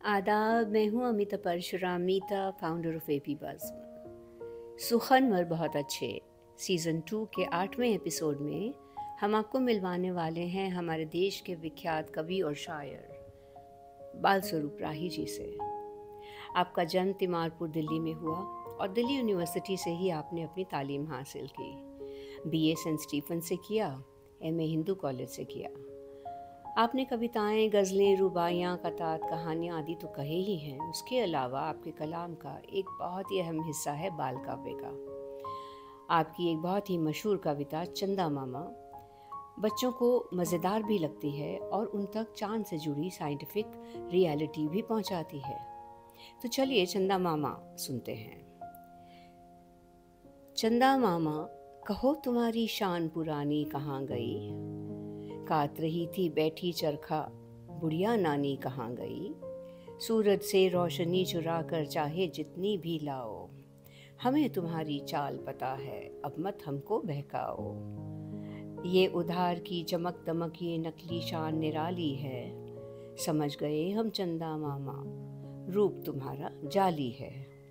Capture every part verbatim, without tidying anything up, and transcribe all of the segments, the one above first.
आदाब, मैं हूँ Amita Parshuram Mita, founder of AP buzz. सुखनवर बहुत अच्छे सीज़न टू के आठवें एपिसोड में हम आपको मिलवाने वाले हैं हमारे देश के विख्यात कवि और शायर बाल स्वरूप राही जी से। आपका जन्म तिमारपुर दिल्ली में हुआ और दिल्ली यूनिवर्सिटी से ही आपने अपनी तालीम हासिल की। बीए सेंट स्टीफन से किया, एमए हिंदू कॉलेज से किया। आपने कविताएं, गज़लें, रुबाइयाँ, कतात, कहानियाँ आदि तो कहे ही हैं। उसके अलावा आपके कलाम का एक बहुत ही अहम हिस्सा है बाल काव्य का। आपकी एक बहुत ही मशहूर कविता चंदा मामा बच्चों को मज़ेदार भी लगती है और उन तक चांद से जुड़ी साइंटिफिक रियलिटी भी पहुंचाती है। तो चलिए चंदा मामा सुनते हैं। चंदा मामा, कहो तुम्हारी शान पुरानी कहाँ गई, काट रही थी बैठी चरखा बुढ़िया नानी कहाँ गई। सूरज से रोशनी चुरा कर चाहे जितनी भी लाओ, हमें तुम्हारी चाल पता है, अब मत हमको बहकाओ। ये उधार की चमक दमक ये नकली शान निराली है, समझ गए हम चंदा मामा, रूप तुम्हारा जाली है।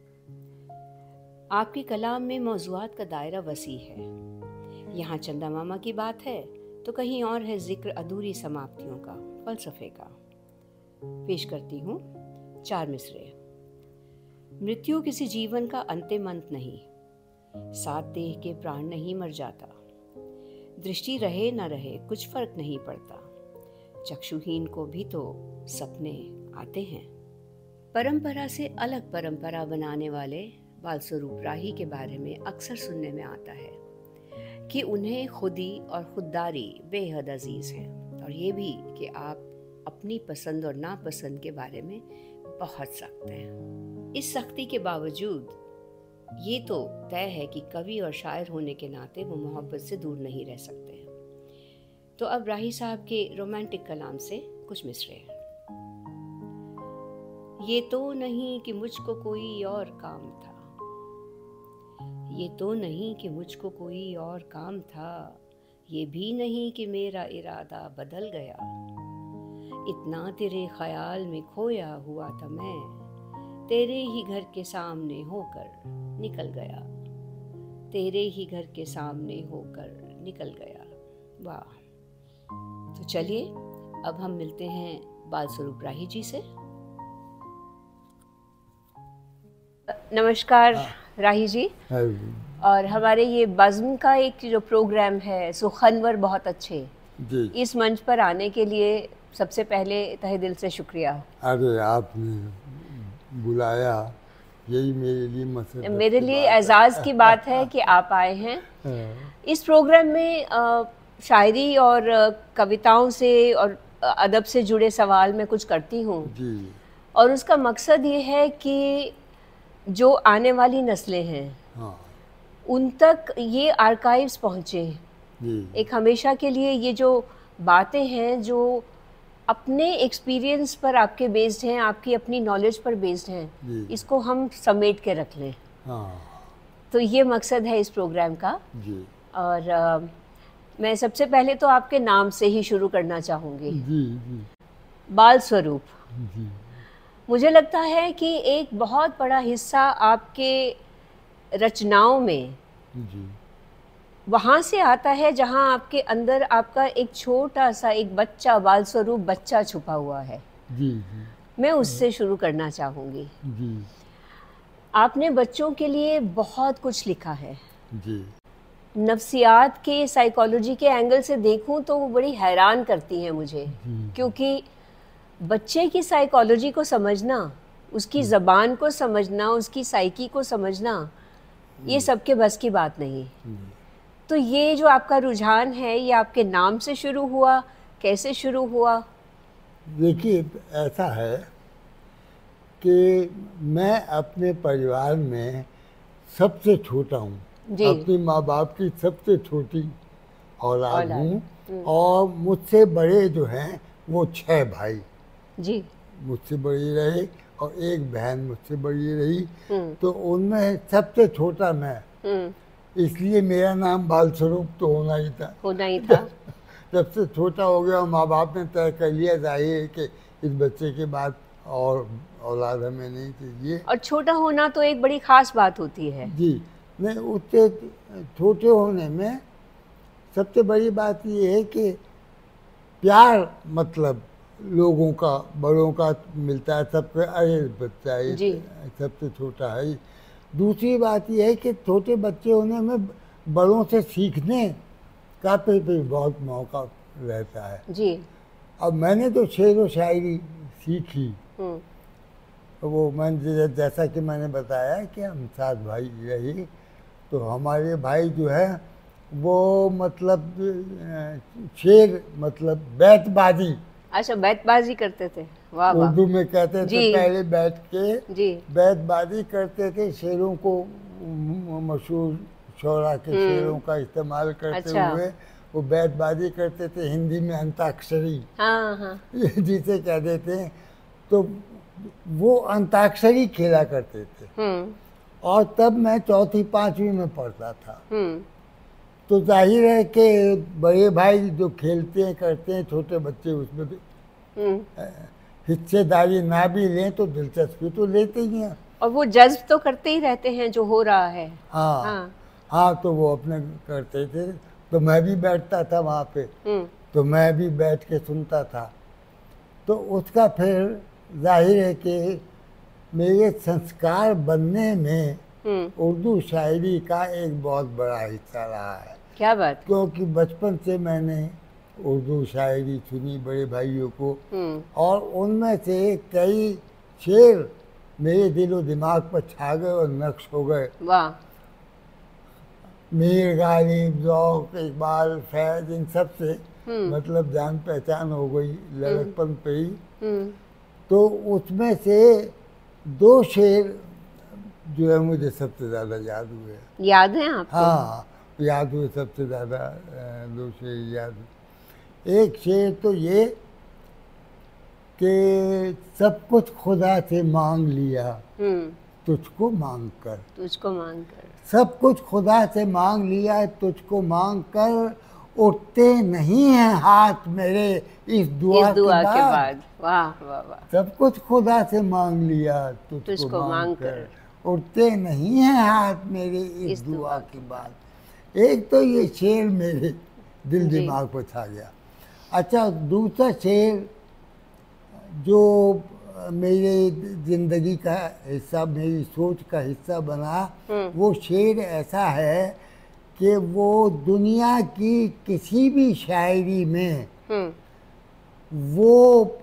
आपके कलाम में मौज़ूआत का दायरा वसी है। यहाँ चंदा मामा की बात है तो कहीं और है जिक्र अधूरी समाप्तियों का, फलसफे का। पेश करती हूँ चार मिसरे। मृत्यु किसी जीवन का अंतिम अंत नहीं, साथ देह के प्राण नहीं मर जाता। दृष्टि रहे न रहे कुछ फर्क नहीं पड़ता, चक्षुहीन को भी तो सपने आते हैं। परंपरा से अलग परंपरा बनाने वाले बाल स्वरूप राही के बारे में अक्सर सुनने में आता है कि उन्हें खुदी और खुददारी बेहद अजीज़ है, और ये भी कि आप अपनी पसंद और नापसंद के बारे में बहुत सख्त हैं। इस सख्ती के बावजूद ये तो तय है कि कवि और शायर होने के नाते वो मोहब्बत से दूर नहीं रह सकते हैं। तो अब राही साहब के रोमांटिक कलाम से कुछ मिसरे हैं। ये तो नहीं कि मुझको कोई और काम था, ये तो नहीं कि मुझको कोई और काम था, ये भी नहीं कि मेरा इरादा बदल गया। इतना तेरे ख्याल में खोया हुआ था मैं, तेरे ही घर के सामने होकर निकल गया, तेरे ही घर के सामने होकर निकल गया। वाह। तो चलिए अब हम मिलते हैं बाल स्वरूप राही जी से। नमस्कार राही जी। और हमारे ये बज़्म का एक जो प्रोग्राम है सुखनवर बहुत अच्छे जी, इस मंच पर आने के लिए सबसे पहले तहे दिल से शुक्रिया। अरे आपने बुलाया, यही मेरे लिए मसरत मेरे लिए एजाज़ की बात है कि आप आए हैं। इस प्रोग्राम में अ, शायरी और अ, कविताओं से और अदब से जुड़े सवाल मैं कुछ करती हूँ जी, और उसका मकसद ये है कि जो आने वाली नस्लें हैं हाँ उन तक ये आर्काइव्स पहुँचे। जी, एक हमेशा के लिए ये जो बातें हैं जो अपने एक्सपीरियंस पर आपके बेस्ड हैं, आपकी अपनी नॉलेज पर बेस्ड हैं, जी, इसको हम समेट के रख लें। हाँ तो ये मकसद है इस प्रोग्राम का। जी, और अ, मैं सबसे पहले तो आपके नाम से ही शुरू करना चाहूँगी। जी, जी, बाल स्वरूप, जी, मुझे लगता है कि एक बहुत बड़ा हिस्सा आपके रचनाओं में जी, वहाँ से आता है जहाँ आपके अंदर आपका एक छोटा सा एक बच्चा, बाल स्वरूप बच्चा छुपा हुआ है। जी, जी, मैं उससे शुरू करना चाहूँगी। जी, आपने बच्चों के लिए बहुत कुछ लिखा है। जी, नफ्सियात के, साइकोलॉजी के एंगल से देखूं तो वो बड़ी हैरान करती हैं मुझे, क्योंकि बच्चे की साइकोलॉजी को समझना, उसकी ज़बान को समझना, उसकी साइकी को समझना, ये सबके बस की बात नहीं। तो ये जो आपका रुझान है ये आपके नाम से शुरू हुआ, कैसे शुरू हुआ? देखिए ऐसा है कि मैं अपने परिवार में सबसे छोटा हूँ, जी। अपने माँ बाप की सबसे छोटी औलाद औलाद, हूँ, और मुझसे बड़े जो हैं वो छह भाई जी। मुझसे बड़ी रहे और एक बहन मुझसे बड़ी रही। हम्म, तो उनमें सबसे छोटा मैं, हम्म, इसलिए मेरा नाम बाल स्वरूप तो होना ही था। होना ही था। सबसे छोटा हो गया और माँ बाप ने तय कर लिया, जाहिर है कि इस बच्चे के बाद और औलाद हमें नहीं चाहिए। और छोटा होना तो एक बड़ी खास बात होती है। जी, नहीं, उससे छोटे होने में सबसे बड़ी बात ये है कि प्यार, मतलब लोगों का, बड़ों का मिलता है सबसे। अरे बच्चा ये सबसे छोटा है। दूसरी बात यह है कि छोटे बच्चे होने में बड़ों से सीखने का तो भी बहुत मौका रहता है जी। अब मैंने तो शेर व शायरी सीखी, तो वो मैंने जैसा कि मैंने बताया कि हम सात भाई रहे, तो हमारे भाई जो है वो मतलब शेर मतलब बैतबाजी। अच्छा, बैतबाजी करते थे। वाह वाह। उर्दू में कहते थे पहले बैठ के जी बैतबाजी करते थे। शेरों को, मशहूर शौरा के शेरों का इस्तेमाल करते अच्छा। हुए वो बैतबाजी करते थे। हिंदी में अंताक्षरी, हाँ हाँ। जिसे कह देते हैं। तो वो अंताक्षरी खेला करते थे। और तब मैं चौथी पांचवी में पढ़ता था। तो जाहिर है कि बड़े भाई जो खेलते हैं करते हैं, छोटे बच्चे उसमें हिस्सेदारी ना भी लें तो दिलचस्पी तो लेते ही हैं। और वो जज्ब तो करते ही रहते हैं जो हो रहा है। हाँ हाँ, हाँ तो वो अपने करते थे। तो मैं भी बैठता था वहाँ पे, तो मैं भी बैठ के सुनता था। तो उसका फिर जाहिर है कि मेरे संस्कार बनने में उर्दू शायरी का एक बहुत बड़ा हिस्सा रहा है। क्या बात। क्योंकि बचपन से मैंने उर्दू शायरी सुनी बड़े भाइयों को, और उनमें से कई शेर मेरे दिलो दिमाग पर छा गए और नक्श हो गए। वाह। मीर गालिब, ज़ौक़, इकबाल, फैज़, इन सब से मतलब जान पहचान हो गई लड़कपन पे ही। तो उसमें से दो शेर जो है मुझे सबसे ज़्यादा याद हुए। याद है आपको? हाँ, याद हुए सबसे ज़्यादा दो शेर याद। एक शेर तो ये कि सब कुछ खुदा से मांग लिया तुझको मांग कर, तुझको मांग कर, सब कुछ खुदा से मांग लिया तुझको मांग कर, उठते नहीं हैं हाथ मेरे इस दुआ, इस दुआ के, बाद। के बाद। वाह वाह वाह। सब कुछ खुदा से मांग लिया तुझको, तुझको मांग, मांग कर, कर उठते नहीं हैं हाथ मेरे इस, इस दुआ, दुआ के बाद। एक तो ये शेर मेरे दिल दिमाग पर छा गया। अच्छा, दूसरा शेर जो मेरे ज़िंदगी का हिस्सा, मेरी सोच का हिस्सा बना, वो शेर ऐसा है कि वो दुनिया की किसी भी शायरी में वो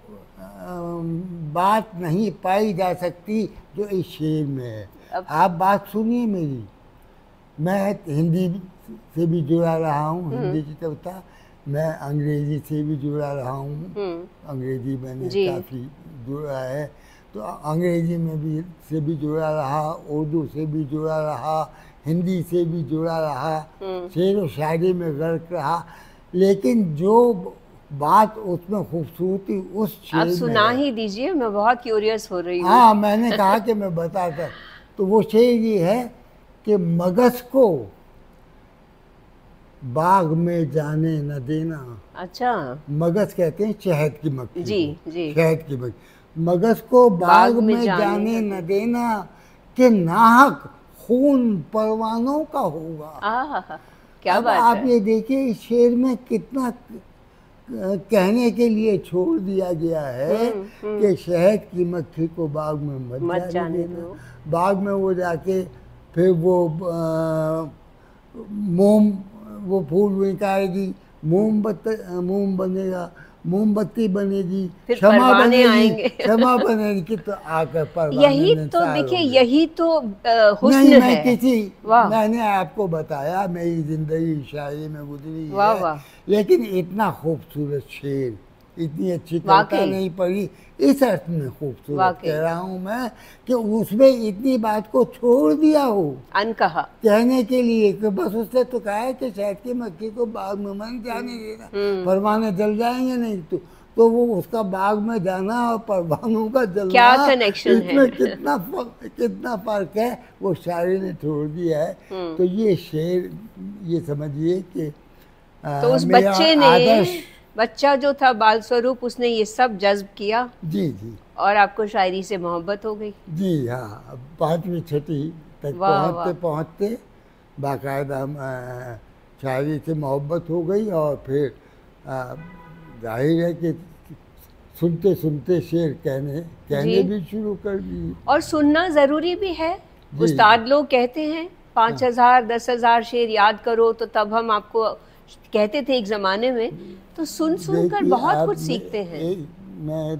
बात नहीं पाई जा सकती जो इस शेर में है। आप बात सुनिए मेरी। मैं हिंदी से भी जुड़ा रहा हूँ, हिंदी की कविता, मैं अंग्रेजी से भी जुड़ा रहा हूँ, अंग्रेजी मैंने काफ़ी जुड़ा है। तो अंग्रेजी में भी से भी जुड़ा रहा, उर्दू से भी जुड़ा रहा, हिंदी से भी जुड़ा रहा, शेर व शायरी में गर्क रहा। लेकिन जो बात उसमें खूबसूरती उस शेर आप सुना ही दीजिए, मैं बहुत क्यूरियस हो रही हूँ। हाँ, मैंने कहा कि मैं बताता। तो वो शेर ये है कि मगस को बाग में जाने न देना। अच्छा। मगस कहते हैं शहद की मक्खी जी जी, शहद की मक्खी। मगस को बाग, बाग में, में जाने, जाने न देना कि नाहक खून परवानों का होगा। आहा, क्या अब बात आप है। ये देखिए इस शेर में कितना कहने के लिए छोड़ दिया गया है कि शहद की मक्खी को बाग में मत, मत जाने देना। बाग में वो जाके फिर वो मोम वो फूल निकालेगी, मोमबत्ती मोम बनेगा, मोमबत्ती बनेगी, क्षमा बनेगी, क्षमा बनेगी, तो आकर परवाने। यही तो देखिए, यही तो हुस्न नहीं, है। मैं किसी मैंने आपको बताया मेरी जिंदगी शायरी में गुजरी वाह है, वाह। लेकिन इतना खूबसूरत शेर, इतनी अच्छी कविता नहीं पढ़ी। इस अर्थ में खूबसूरत कह रहा हूँ मैं कि उसमें इतनी बात को छोड़ दिया हो अनकहा कहने के लिए कि बस उसने तो कहा है कि शहद की मक्खी को बाग में मत जाने देना, परवाने जल जाएंगे नहीं तो तो वो उसका बाग में जाना और परवानों का जलना, क्या कनेक्शन है? इसमें कितना कितना फर्क है, वो शायरी ने छोड़ दिया है। तो ये शेर, ये समझिए कि तो उस बच्चे ने आदर्श बच्चा जो था बाल स्वरूप, उसने ये सब जज्ब किया। जी जी। और आपको शायरी से मोहब्बत हो गई। जी हाँ, पाँचवीं छठी तक पहुँचते पहुँचते बाकायदा शायरी से मोहब्बत हो गई। और फिर जाहिर है कि सुनते सुनते शेर कहने कहने भी शुरू कर दी। और सुनना ज़रूरी भी है। उस्ताद लोग कहते हैं पाँच हजार दस हजार शेर याद करो, तो तब हम आपको कहते थे एक ज़माने में, तो सुन सुन कर बहुत कुछ सीखते हैं। एक, मैं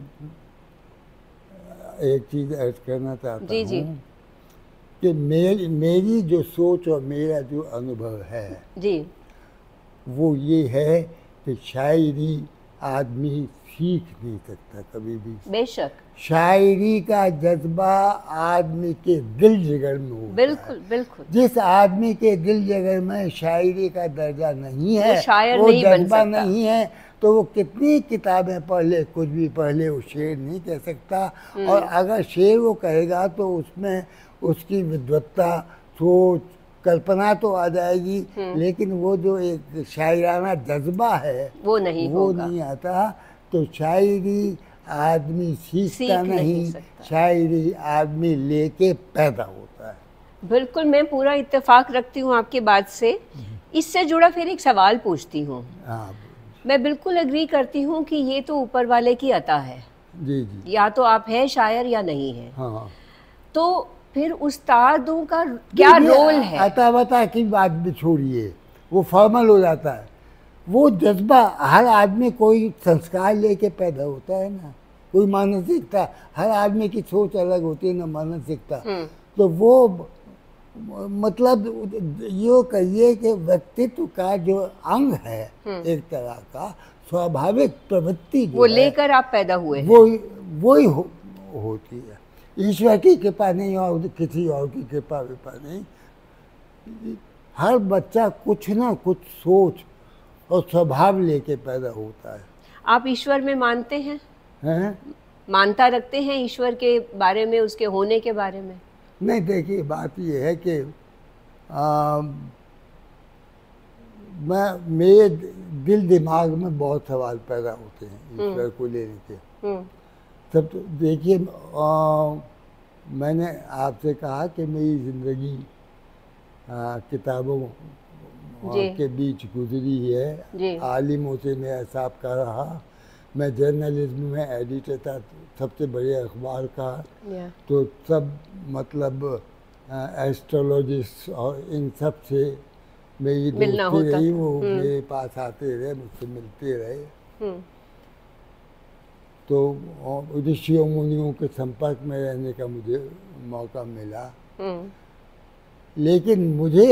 एक चीज़ अर्ज करना चाहता हूँ कि मेरी मेरी जो सोच और मेरा जो अनुभव है जी, वो ये है कि शायरी आदमी सीख नहीं सकता कभी भी। बेशक शायरी का जज्बा आदमी के दिल जिगर में होता बिल्कुल है। बिल्कुल। जिस आदमी के दिल जिगर में शायरी का दर्जा नहीं है, वो शायर वो नहीं बन जज्बा सकता। नहीं है, तो वो कितनी किताबें पढ़ ले, कुछ भी पढ़ ले, वो शेर नहीं कह सकता। और अगर शेर वो कहेगा तो उसमें उसकी विद्वत्ता, सोच, कल्पना तो आ जाएगी, लेकिन वो जो एक शायराना जज्बा है वो नहीं वो होगा। नहीं आता। तो शायरी आदमी सीखता सीख नहीं, नहीं सकता। शायरी आदमी लेके पैदा होता है। बिल्कुल, मैं पूरा इत्तेफाक रखती हूँ आपकी बात से। इससे जुड़ा फिर एक सवाल पूछती हूँ। हाँ, मैं बिल्कुल एग्री करती हूँ कि ये तो ऊपर वाले की अता है। जी जी। या तो आप है शायर या नहीं है। हाँ, तो फिर उस्तादों का क्या रोल है? अता बता की बात भी छोड़िए, वो फॉर्मल हो जाता है। वो जज्बा हर आदमी कोई संस्कार लेके पैदा होता है ना, कोई मानसिकता, हर आदमी की सोच अलग होती है ना, मानसिकता। तो वो मतलब यो कहिए कि व्यक्तित्व का जो अंग है एक तरह का स्वाभाविक प्रवृत्ति वो लेकर आप पैदा हुए वो वही हो, होती है। ईश्वर की कृपा नहीं और किसी और की कृपा विपा नहीं। हर बच्चा कुछ ना कुछ सोच और स्वभाव लेके पैदा होता है। आप ईश्वर में मानते हैं? हैं? मानता रखते हैं ईश्वर के बारे में, उसके होने के बारे में? नहीं, देखिए बात ये है कि आ, मैं मेरे दिल दिमाग में बहुत सवाल पैदा होते हैं ईश्वर को लेने के। तब तो देखिए, मैंने आपसे कहा कि मेरी ज़िंदगी किताबों के बीच गुजरी है। आलिमों से मैं हिसाब का रहा। मैं जर्नलिज्म में एडिटर था सबसे बड़े अखबार का। तो सब मतलब एस्ट्रोलॉजिस्ट और इन सब से मेरी दोस्ती रही। वो मेरे पास आते रहे, मुझसे मिलते रहे। तो ऋषियों मुनियों के संपर्क में रहने का मुझे मौका मिला। लेकिन मुझे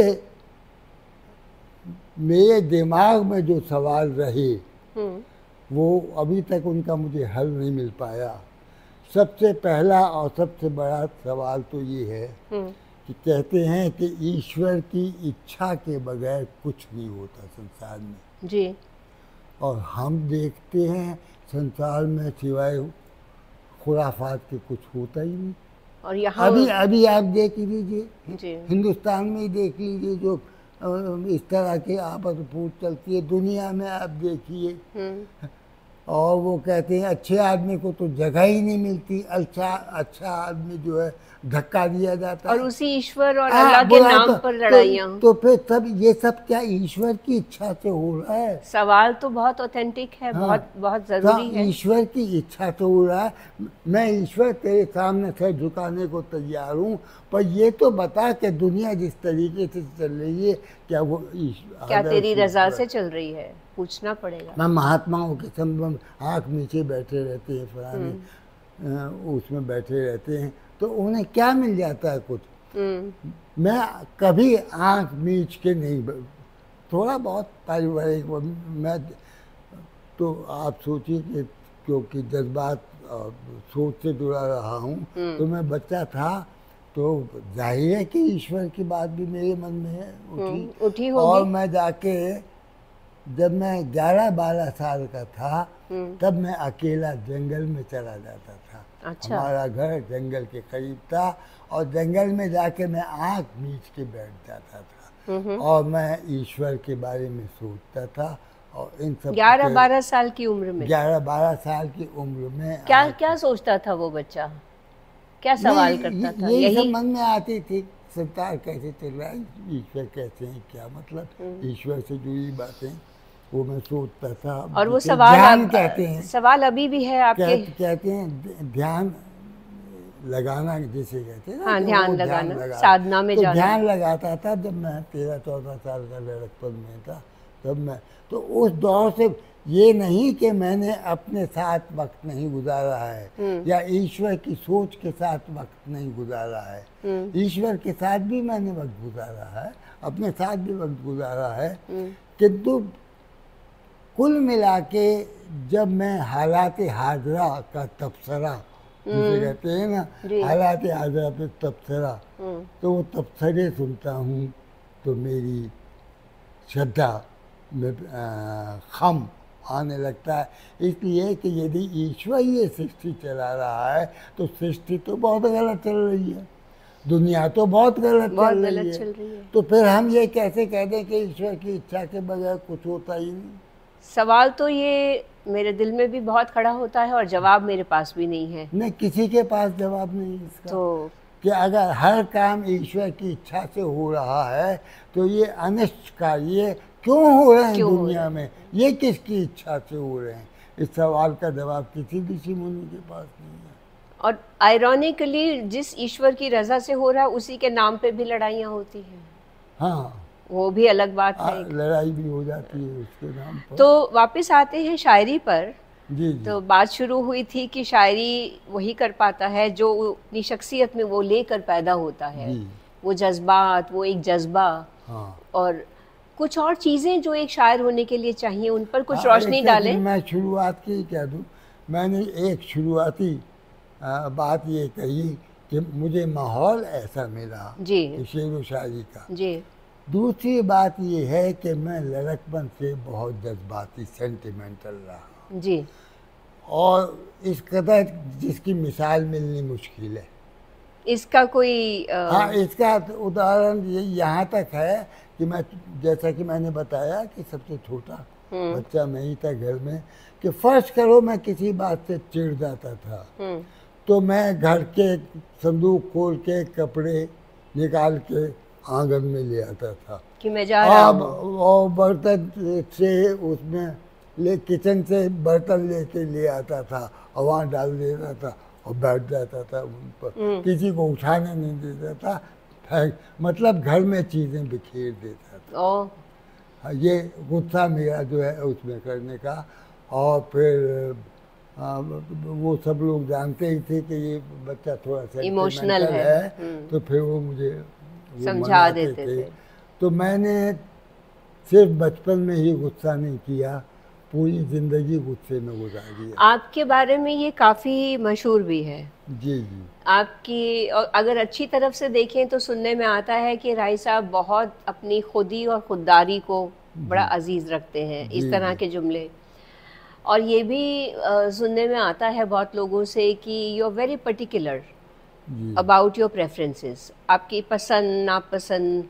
मेरे दिमाग में जो सवाल रहे वो अभी तक उनका मुझे हल नहीं मिल पाया। सबसे पहला और सबसे बड़ा सवाल तो ये है कि कहते हैं कि ईश्वर की इच्छा के बगैर कुछ नहीं होता संसार में जी। और हम देखते हैं संसार में सिवाय खुराफात के कुछ होता ही नहीं। और यहाँ अभी अभी आप देख लीजिए, हिंदुस्तान में ही देख लीजिए, जो इस तरह की आपस फूट चलती है दुनिया में, आप देखिए। और वो कहते हैं अच्छे आदमी को तो जगह ही नहीं मिलती, अच्छा अच्छा आदमी जो है धक्का दिया जाता और है। उसी ईश्वर और अल्लाह के नाम तो, पर लड़ाइयाँ। तो, तो फिर सब ये सब क्या ईश्वर की इच्छा से हो रहा है? सवाल तो बहुत ऑथेंटिक है। हाँ, बहुत बहुत जरूरी है। ईश्वर की इच्छा से हो रहा है। मैं ईश्वर तेरे सामने सर झुकाने को तैयार हूँ, पर ये तो बता कि दुनिया जिस तरीके से चल रही है क्या वो क्या तेरी रजा से चल रही है? पूछना पड़ेगा। मैं महात्माओं के संबंध आँख नीचे बैठे रहते हैं, फलाने उसमें बैठे रहते हैं, तो उन्हें क्या मिल जाता है कुछ? मैं कभी आँख मीच के नहीं, थोड़ा बहुत पारिवारिक मैं तो आप सोचिए कि क्योंकि जज्बात सोच से जुड़ा रहा हूँ, तो मैं बच्चा था तो जाहिर है कि ईश्वर की बात भी मेरे मन में है, उठी, उठी होगी। और मैं जाके जब मैं ग्यारह बारह साल का था तब मैं अकेला जंगल में चला जाता था। अच्छा। हमारा घर जंगल के करीब था और जंगल में जाके मैं आँख मीच के बैठ जाता था और मैं ईश्वर के बारे में सोचता था और इन सब ग्यारह बारह साल की उम्र में ग्यारह बारह साल की उम्र में क्या क्या सोचता था वो बच्चा, क्या सवाल करता था? यही सब मन में आती थी, संसार कैसे चल रहा है, ईश्वर कैसे है, क्या मतलब ईश्वर से जुड़ी बातें वो मैं सोचता था। और वो सवाल ध्यान अब, कहते हैं, सवाल अभी भी है आपके? कह, कहते हैं ध्यान लगाना जिसे कहते हैं ना, हाँ, तो ध्यान वो लगाना, ध्यान लगा, साधना में तो जाना। ध्यान लगाता था जब मैं तेरह चौदह साल का लड़कपन में था, तब मैं तो उस दौर से ये नहीं कि मैंने अपने साथ वक्त नहीं गुजारा है या ईश्वर की सोच के साथ वक्त नहीं गुजारा है, ईश्वर के साथ भी मैंने वक्त गुजारा है, अपने साथ भी वक्त गुजारा है, किंतु कुल मिला के जब मैं हालात हाजरा का तबसरा जिसे कहते हैं ना, हालात हाजरा पे तबसरा, तो वो तबसरे सुनता हूँ तो मेरी श्रद्धा में खम आने लगता है, इसलिए कि यदि ईश्वर ये सृष्टि चला रहा है तो सृष्टि तो बहुत गलत चल रही है, दुनिया तो बहुत गलत बहुत चल, गलत रही चल है। रही है। तो फिर हम ये कैसे कह दें कि ईश्वर की इच्छा के बगैर कुछ होता ही नहीं? सवाल तो ये मेरे दिल में भी बहुत खड़ा होता है और जवाब मेरे पास भी नहीं है। नहीं, किसी के पास जवाब नहीं इसका, तो कि अगर हर काम ईश्वर की इच्छा से हो रहा है तो ये अनिष्ट का ये क्यों हो रहे हैं दुनिया में, ये किसकी इच्छा से हो रहे हैं? इस सवाल का जवाब किसी ऋषि मुनि के पास नहीं है। और आयरॉनिकली जिस ईश्वर की रजा से हो रहा है उसी के नाम पे भी लड़ाइयाँ होती हैं। हाँ, वो भी अलग बात है, लड़ाई भी हो जाती है उसके नाम पर। तो वापस आते हैं शायरी पर। जी जी। तो बात शुरू हुई थी कि शायरी वही कर पाता है जो अपनी शख्सियत में वो लेकर पैदा होता है, वो जज्बात, वो एक जज्बा। हाँ। और कुछ और चीज़ें जो एक शायर होने के लिए चाहिए, उन पर कुछ रोशनी डालें। मैं शुरुआत की कह दूँ, मैंने एक शुरुआती बात ये कही कि मुझे माहौल ऐसा मिला जी शेर व शायरी का। जी। दूसरी बात ये है कि मैं लड़कपन से बहुत जज्बाती सेंटिमेंटल रहा जी, और इस कदर जिसकी मिसाल मिलनी मुश्किल है। इसका कोई आ... हाँ, इसका उदाहरण ये यहाँ तक है कि मैं, जैसा कि मैंने बताया कि सबसे छोटा बच्चा मैं ही था घर में, कि फर्ज करो मैं किसी बात से चिढ़ जाता था तो मैं घर के संदूक खोल के कपड़े निकाल के आंगन में ले आता था कि मैं जा रहा हूं। और बर्तन से उसमें ले किचन से बर्तन लेके ले आता था और वहाँ डाल देता था और बैठ जाता था उन पर, किसी को उठाने नहीं देता था, फेंक, मतलब घर में चीज़ें बिखेर देता था। हाँ, ये गुस्सा मेरा जो है उसमें करने का। और फिर आ, वो सब लोग जानते ही थे कि ये बच्चा थोड़ा सा इमोशनल है, है तो फिर वो मुझे समझा देते थे। तो मैंने सिर्फ बचपन में ही गुस्सा नहीं किया, पूरी जिंदगी गुस्से में गुजार दिया। आपके बारे में ये काफ़ी मशहूर भी है। जी जी। आपकी अगर अच्छी तरफ से देखें तो सुनने में आता है कि राही साहब बहुत अपनी खुदी और खुददारी को बड़ा अजीज रखते हैं, इस तरह के जुमले। और ये भी आ, सुनने में आता है बहुत लोगों से कि you are very particular about your preferences, आपकी पसंद नापसंद,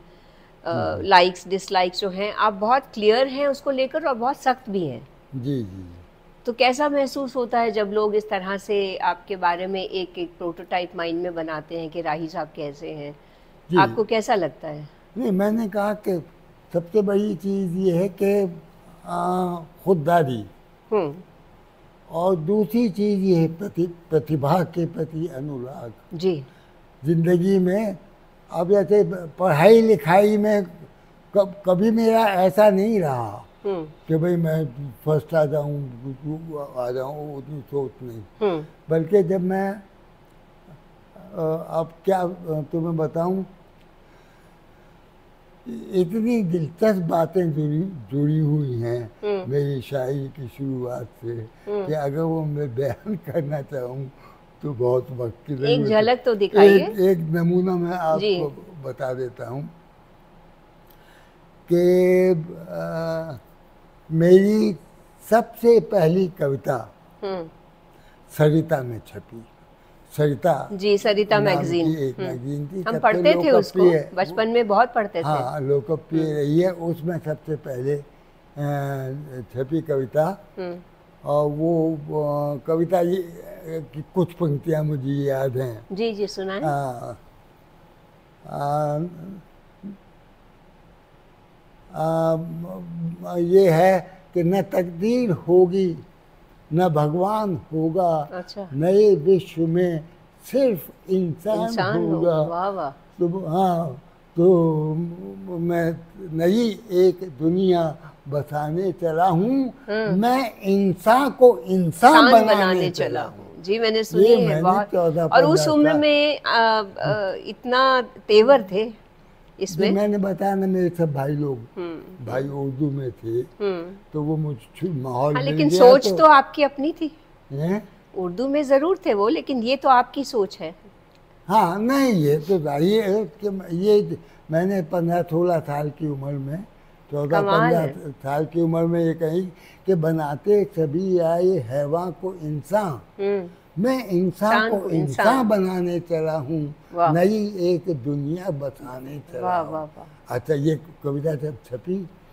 लाइक्स डिसलाइक्स जो हैं, आप बहुत क्लियर हैं उसको लेकर और बहुत सख्त भी हैं। जी जी। तो कैसा महसूस होता है जब लोग इस तरह से आपके बारे में एक एक प्रोटोटाइप माइंड में बनाते हैं कि राही साहब कैसे हैं, आपको कैसा लगता है? नहीं, मैंने कहा कि सबसे बड़ी चीज़ ये है कि खुददारी, और दूसरी चीज़ ये है प्रति प्रतिभा के प्रति अनुराग। जी। जिंदगी में अब जैसे पढ़ाई लिखाई में कब कभी मेरा ऐसा नहीं रहा कि भाई मैं फर्स्ट आ जाऊँ आ जाऊँ, उतनी सोच नहीं, बल्कि जब मैं अब क्या तुम्हें बताऊँ, इतनी दिलचस्प बातें जुड़ी जुड़ी हुई हैं मेरी शायरी की शुरुआत से कि अगर वो मैं बयान करना चाहूँ तो बहुत वक्त की जरूरत। एक झलक तो दिखाइए। एक, एक नमूना मैं आपको बता देता हूँ कि आ, मेरी सबसे पहली कविता सरिता में छपी। सरिता जी, सरिता मैगजीन, एक मैगजीन थी, हम पढ़ते थे उसको बचपन में, बहुत पढ़ते थे। हाँ, लोकप्रिय रही है। उसमें सबसे पहले छपी कविता, और वो कविता ये की कुछ पंक्तियां मुझे याद हैं। जी जी सुनाएं। आ, आ, आ, ये है कि न तकदीर होगी न भगवान होगा, अच्छा। नए विश्व में सिर्फ इंसान, इंसान होगा। वाह वाह। तो हाँ, तो मैं नई एक दुनिया बसाने चला हूँ, मैं इंसान को इंसान बनाने, बनाने चला हूँ। जी मैंने सुनी है बहुत। और उस उम्र में आ, आ, इतना तेवर थे इसमें। मैंने बताया ना, मेरे सब भाई लोग भाई उर्दू में थे, तो वो मुझ माहौल हाँ, लेकिन सोच तो, तो आपकी अपनी थी। है? उर्दू में जरूर थे वो, लेकिन ये तो आपकी सोच है। हाँ नहीं, ये तो ये कि ये मैंने पंद्रह सोलह साल की उम्र में, चौदह पंद्रह साल की उम्र में ये कही कि बनाते सभी आए हैवान को इंसान, मैं इंसान को इंसान बनाने चला हूँ, नई एक दुनिया बसाने चला हूँ। अच्छा, ये कविता जब छपी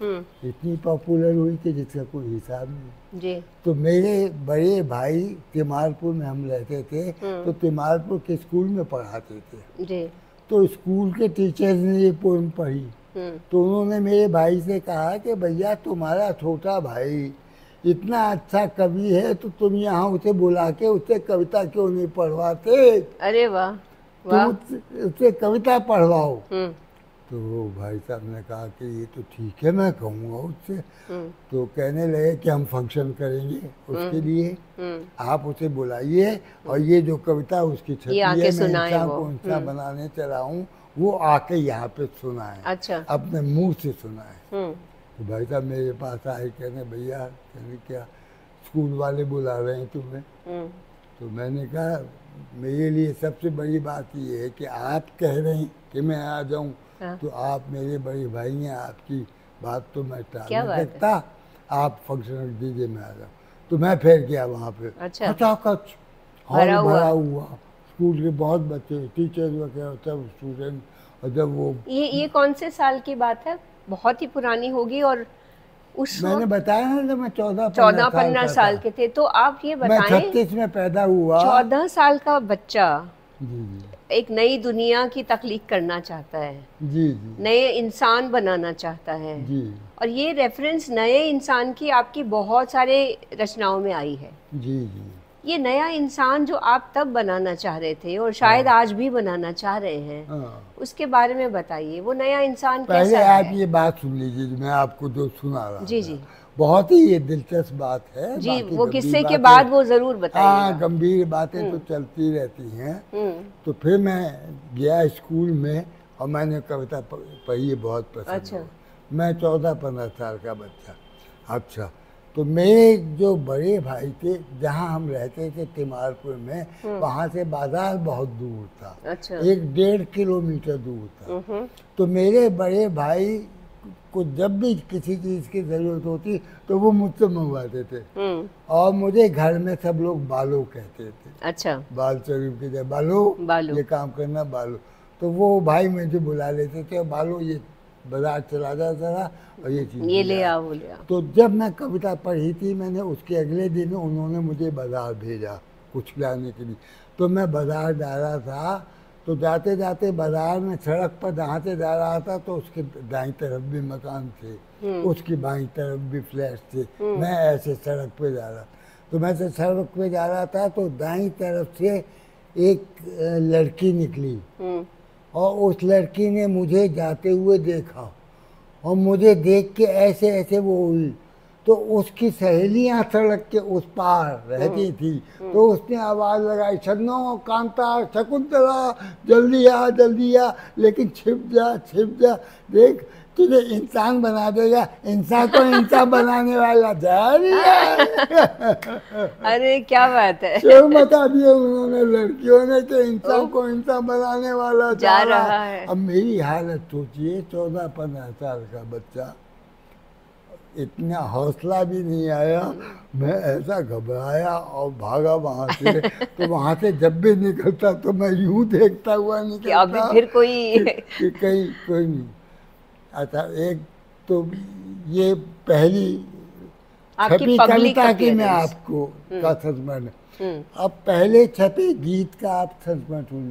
इतनी पॉपुलर हुई कि जिसका कोई हिसाब नहीं जी। तो मेरे बड़े भाई तिमारपुर में हम रहते थे, तो तिमारपुर के स्कूल में पढ़ाते थे जी। तो स्कूल के टीचर्स ने ये पोएम पढ़ी, तो उन्होंने मेरे भाई से कहा कि भैया तुम्हारा छोटा भाई इतना अच्छा कवि है, तो तुम यहाँ उसे बुला के उसे कविता क्यों नहीं पढ़वाते? अरे वाह, तुम उसे कविता पढ़वाओ। तो भाई साहब ने कहा कि ये तो ठीक है, मैं कहूँगा उससे। तो कहने लगे कि हम फंक्शन करेंगे उसके लिए, आप उसे बुलाइए और ये जो कविता उसकी छपी है, मैं इंसान को इंसान बनाने चला हूँ, वो आके यहाँ पे सुनाए। अच्छा। अपने मुंह से सुनाए। तो भाई साहब मेरे पास आए, कहने भैया, कहने क्या स्कूल वाले बुला रहे हैं तुम्हें? तो मैंने कहा मेरे लिए सबसे बड़ी बात ये है कि आप कह रहे हैं कि मैं आ जाऊं, हाँ। तो आप मेरे बड़े भाई हैं, आपकी बात तो मैं टाल नहीं सकता, आप फंक्शन रख दीजिए, मैं आ जाऊँ। तो मैं फिर गया वहाँ पे। अच्छा। खचाखच हॉल भरा हुआ, स्कूल के बहुत बच्चे, टीचर्स वगैरह सब स्टूडेंट। और जब वो ये ये कौन से साल की बात है? बहुत ही पुरानी होगी। और उस मैंने बताया ना जब मैं चौदह चौदह पंद्रह साल के थे। तो आप ये बताएं, मैं छत्तीस में पैदा हुआ, चौदह साल का बच्चा जी जी एक नई दुनिया की तख्लीक करना चाहता है जी जी, नए इंसान बनाना चाहता है जी। और ये रेफरेंस नए इंसान की आपकी बहुत सारे रचनाओं में आई है जी जी। ये नया इंसान जो आप तब बनाना चाह रहे थे और शायद आज भी बनाना चाह रहे हैं, उसके बारे में बताइए। वो नया इंसान कैसा है? आप ये बात सुन लीजिए जो मैं आपको जो सुना रहा जी जी, बहुत ही ये दिलचस्प बात है जी। वो किस्से के बाद वो जरूर बताइए। हाँ, गंभीर बातें तो चलती रहती हैं। तो फिर मैं गया स्कूल में और मैंने कविता पढ़ी, बहुत पसंद। अच्छा। मैं चौदह पंद्रह साल का बच्चा। अच्छा, तो मेरे जो बड़े भाई थे, जहाँ हम रहते थे तिमारपुर में, वहाँ से बाजार बहुत दूर था। अच्छा। एक डेढ़ किलोमीटर दूर था। तो मेरे बड़े भाई को जब भी किसी चीज़ की ज़रूरत होती तो वो मुझसे मंगवाते थे। और मुझे घर में सब लोग बालो कहते थे। अच्छा। बाल शरीफ के जब बालो, बालो ये काम करना, बालो। तो वो भाई मुझे बुला लेते थे, बालो ये बाजार चला जा जरा और ये चीज़ ये ले आओ, ले आओ। तो जब मैं कविता पढ़ी थी मैंने, उसके अगले दिन उन्होंने मुझे बाजार भेजा कुछ लाने के लिए। तो मैं बाजार जा रहा था, तो जाते जाते बाजार में सड़क पर जहाँ से जा रहा था तो उसके दाईं तरफ भी मकान थे, उसकी बाईं तरफ भी फ्लैट थे। मैं ऐसे सड़क पे जा रहा, तो मैं से सड़क पे जा रहा था तो दाईं तरफ से एक लड़की निकली और उस लड़की ने मुझे जाते हुए देखा और मुझे देख के ऐसे ऐसे वो हुई। तो उसकी सहेलियां सड़क के उस पार रहती थी, तो उसने आवाज़ लगाई, छन्नो, कांता, शकुंतला, जल्दी आ जल्दी आ, लेकिन छिप जा छिप जा, देख तुझे इंसान बना देगा, इंसान को इंसान बनाने वाला जा रही है। अरे क्या बात है, शोर मचा दिया उन्होंने लड़कियों ने कि इंसान को इंसान बनाने वाला जा रहा है। अब मेरी हालत सोचिए, चौदह पंद्रह साल का बच्चा, इतना हौसला भी नहीं आया, मैं ऐसा घबराया और भागा वहाँ से। तो वहाँ से जब भी निकलता तो मैं यूँ देखता हुआ निकलता अभी फिर कोई कि, कि कहीं कोई नहीं। अच्छा, एक तो ये पहली छपी कविता की मैं आपको का संस्मरण। अब पहले छपे गीत का आप संस्मरण सुन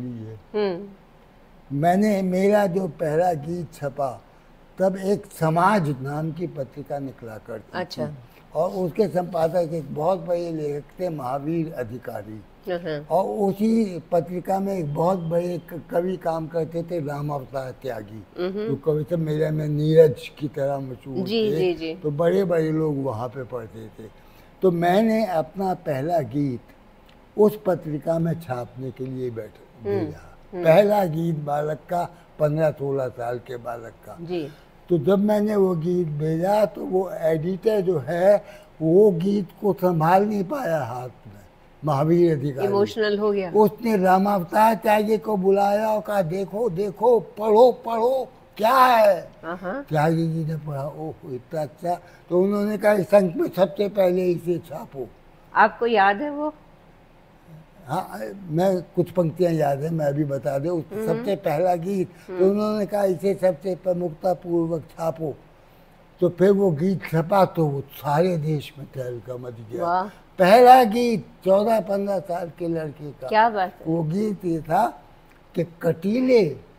लीजिए। मैंने मेरा जो पहला गीत छपा तब एक समाज नाम की पत्रिका निकला करती अच्छा। थी, और उसके संपादक एक बहुत बड़े लेखक थे महावीर अधिकारी, और उसी पत्रिका में एक बहुत बड़े कवि काम करते थे राम अवतार त्यागी, जो कविता मेले में नीरज की तरह मशहूर थे। तो बड़े बड़े लोग वहाँ पे पढ़ते थे। तो मैंने अपना पहला गीत उस पत्रिका में छापने के लिए बैठ भेजा। पहला गीत बालक का, पंद्रह सोलह साल के बालक का जी। तो जब मैंने वो गीत भेजा तो वो एडिटर जो है वो गीत को संभाल नहीं पाया हाथ में, महावीर अधिकारी इमोशनल हो गया। उसने रामावतार त्यागी को बुलाया और कहा देखो देखो पढ़ो पढ़ो क्या है। त्यागी जी ने पढ़ा, ओह इतना अच्छा। तो उन्होंने कहा इस अंक में सबसे पहले इसे छापो। आपको याद है वो? हाँ, मैं कुछ पंक्तियां याद है, मैं अभी बता दूं। सबसे पहला गीत तो उन्होंने कहा इसे सबसे प्रमुखता पूर्वक छापो। तो फिर वो गीत छपा तो वो सारे देश में तहलका मच गया। पहला गीत चौदह पंद्रह साल के लड़के का। क्या बात है? वो गीत ये था कि कटीले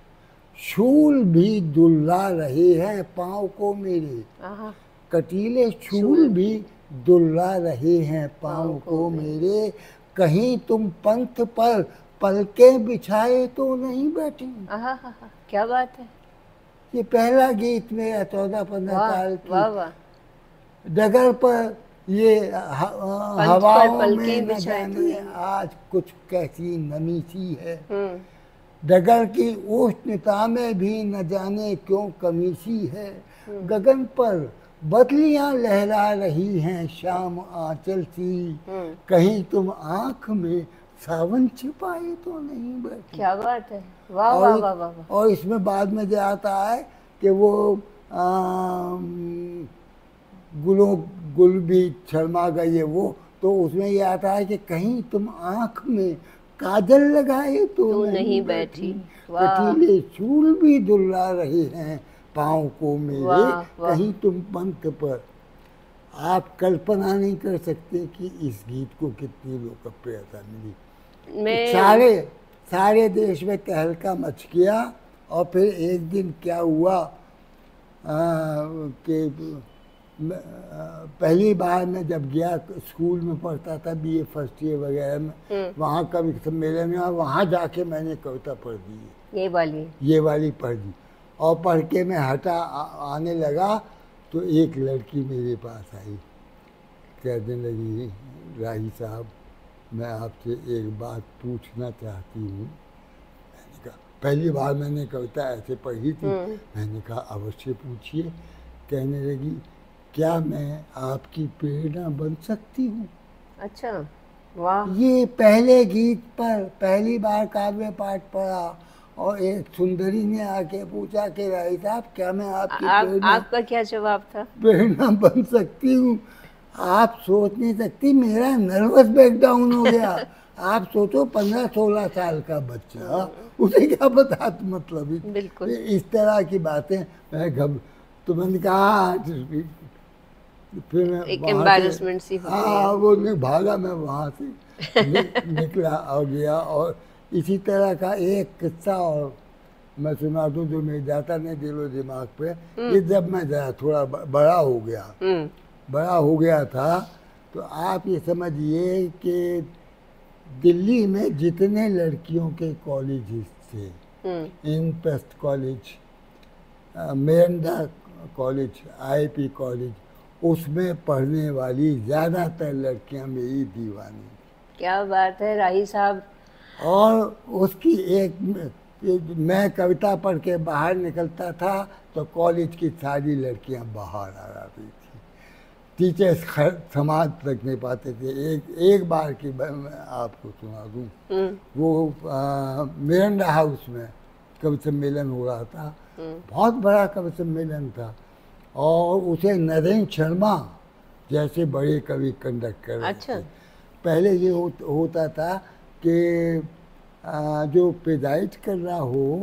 शूल भी दुल्ला रहे हैं पाँव को मेरे, कटीले शूल भी दुल्ला रहे हैं पाँव को मेरे, कहीं तुम पंथ पर पलके बिछाए तो नहीं बैठी। क्या बात है? ये पहला गीत मेरा चौदह पंद्रह साल की। डगर पर ये हवाओं में न जाने आज कुछ कैसी नमी सी है, डगर की उष्णता में भी न जाने क्यों कमी सी है, गगन पर बदलियां लहरा रही हैं शाम आंचल सी, कहीं तुम आंख में सावन छिपाए तो नहीं बैठे। क्या बात है, वाह वाह वाह वाह। और इसमें बाद में जो आता है कि वो गुलों गुल भी शर्मा गई है वो, तो उसमें ये आता है कि कहीं तुम आंख में काजल लगाए तो, तो नहीं बैठी, कटीले चूल भी दुल्ला रहे हैं पाँव को मेरे, कहीं तुम पंथ पर। आप कल्पना नहीं कर सकते कि इस गीत को कितनी लोकप्रियता मिली। मैं... सारे सारे देश में तहलका मच गया। और फिर एक दिन क्या हुआ कि पहली बार मैं जब गया, स्कूल में पढ़ता था बी ए फर्स्ट ईयर वगैरह में, वहाँ कवि सम्मेलन में, वहाँ जाके मैंने कविता पढ़ दी, ये वाली ये वाली पढ़ दी। और पढ़ के मैं हटा आ, आने लगा तो एक लड़की मेरे पास आई, कहने लगी राही साहब मैं आपसे एक बात पूछना चाहती हूँ। मैंने कहा, पहली बार मैंने कविता ऐसे पढ़ी थी। मैंने कहा अवश्य पूछिए। कहने लगी क्या मैं आपकी प्रेरणा बन सकती हूँ? अच्छा, वाह। ये पहले गीत पर पहली बार काव्य पाठ पढ़ा और एक सुंदरी ने आके पूछा कि राही साहब क्या मैं आपकी आप, प्रेरणा आपका क्या जवाब था? प्रेरणा बन सकती हूँ? आप सोच नहीं सकती, मेरा नर्वस ब्रेकडाउन हो गया। आप सोचो पंद्रह सोलह साल का बच्चा, उसे क्या पता मतलब। बिल्कुल इस तरह की बातें मैं घब तो मैंने कहा, फिर मैं एक एम्बैरेसमेंट सी हो गई। हाँ, वो नहीं भागा, मैं वहाँ से निकला और गया। और इसी तरह का एक किस्सा और मैं सुना दूं जो मेरे जाता नहीं दिलो दिमाग पे। ये जब मैं जरा थोड़ा बड़ा हो गया बड़ा हो गया था तो आप ये समझिए कि दिल्ली में जितने लड़कियों के कॉलेजेस थे, इनपेस्ट college, Miranda college, I P college, उसमें पढ़ने वाली ज़्यादातर लड़कियां मेरी दीवानी। क्या बात है राही साहब। और उसकी एक, मैं कविता पढ़ के बाहर निकलता था तो कॉलेज की सारी लड़कियां बाहर आ रही थी। टीचर्स समाज तक नहीं पाते थे। एक एक बार की मैं आपको सुना दूं, वो मिरांडा हाउस में कवि सम्मेलन हो रहा था, बहुत बड़ा कवि सम्मेलन था, और उसे नरेंद्र शर्मा जैसे बड़े कवि कंडक्ट कर रहे अच्छा। थे। पहले ये हो, होता था कि जो प्रेजाइड कर रहा हो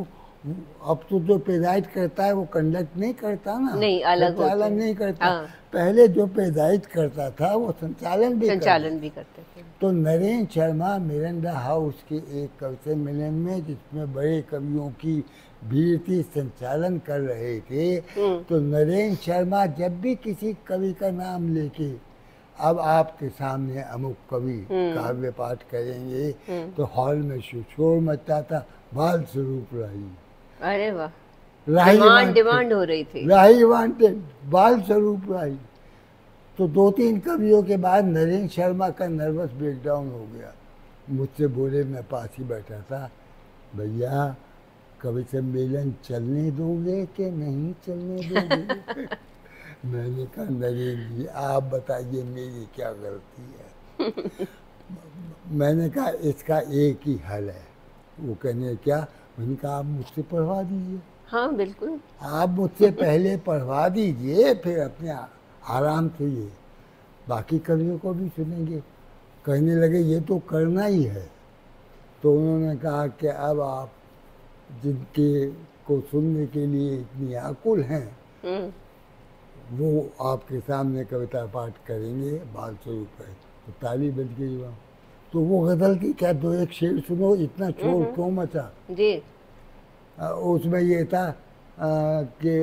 अब तो जो प्रेजाइड करता है वो कंडक्ट नहीं करता ना, नहीं, अलग संचालन नहीं करता। हाँ। पहले जो प्रेजाइड करता था वो संचालन भी संचालन भी करते थे। तो नरेंद्र शर्मा मिरांडा हाउस के एक कवि सम्मेलन में, जिसमें बड़े कवियों की भीड़ थी, संचालन कर रहे थे। तो नरेंद्र शर्मा जब भी किसी कवि का नाम लेके, अब आपके सामने अमुक कवि काव्य पाठ करेंगे, तो हॉल में शोर मचता था, बाल स्वरूप राही। अरे वाह, राही डिमांड डिमांड हो रही थी, राही वांटेड, बाल स्वरूप राही। तो दो तीन कवियों के बाद नरेंद्र शर्मा का नर्वस ब्रेकडाउन हो गया। मुझसे बोले, मैं पास ही बैठा था, भैया कवि सम्मेलन चलने दोगे कि नहीं चलने दोगे? मैंने कहा, नरेंद्र जी आप बताइए मेरी क्या गलती है? मैंने कहा इसका एक ही हल है। वो कहने क्या? मैंने कहा आप मुझसे पढ़वा दीजिए। हाँ बिल्कुल, आप मुझसे पहले पढ़वा दीजिए, फिर अपने आराम से ये बाकी कवियों को भी सुनेंगे। कहने लगे ये तो करना ही है। तो उन्होंने कहा कि अब आप जिनके को सुनने के लिए इतनी आकुल हैं, वो आपके सामने कविता पाठ करेंगे, बाल स्वरूप है। तो ताली बज गई वहाँ। तो वो गजल की क्या दो एक शेर सुनो, इतना शोर क्यों मचा जी। आ, उसमें ये था कि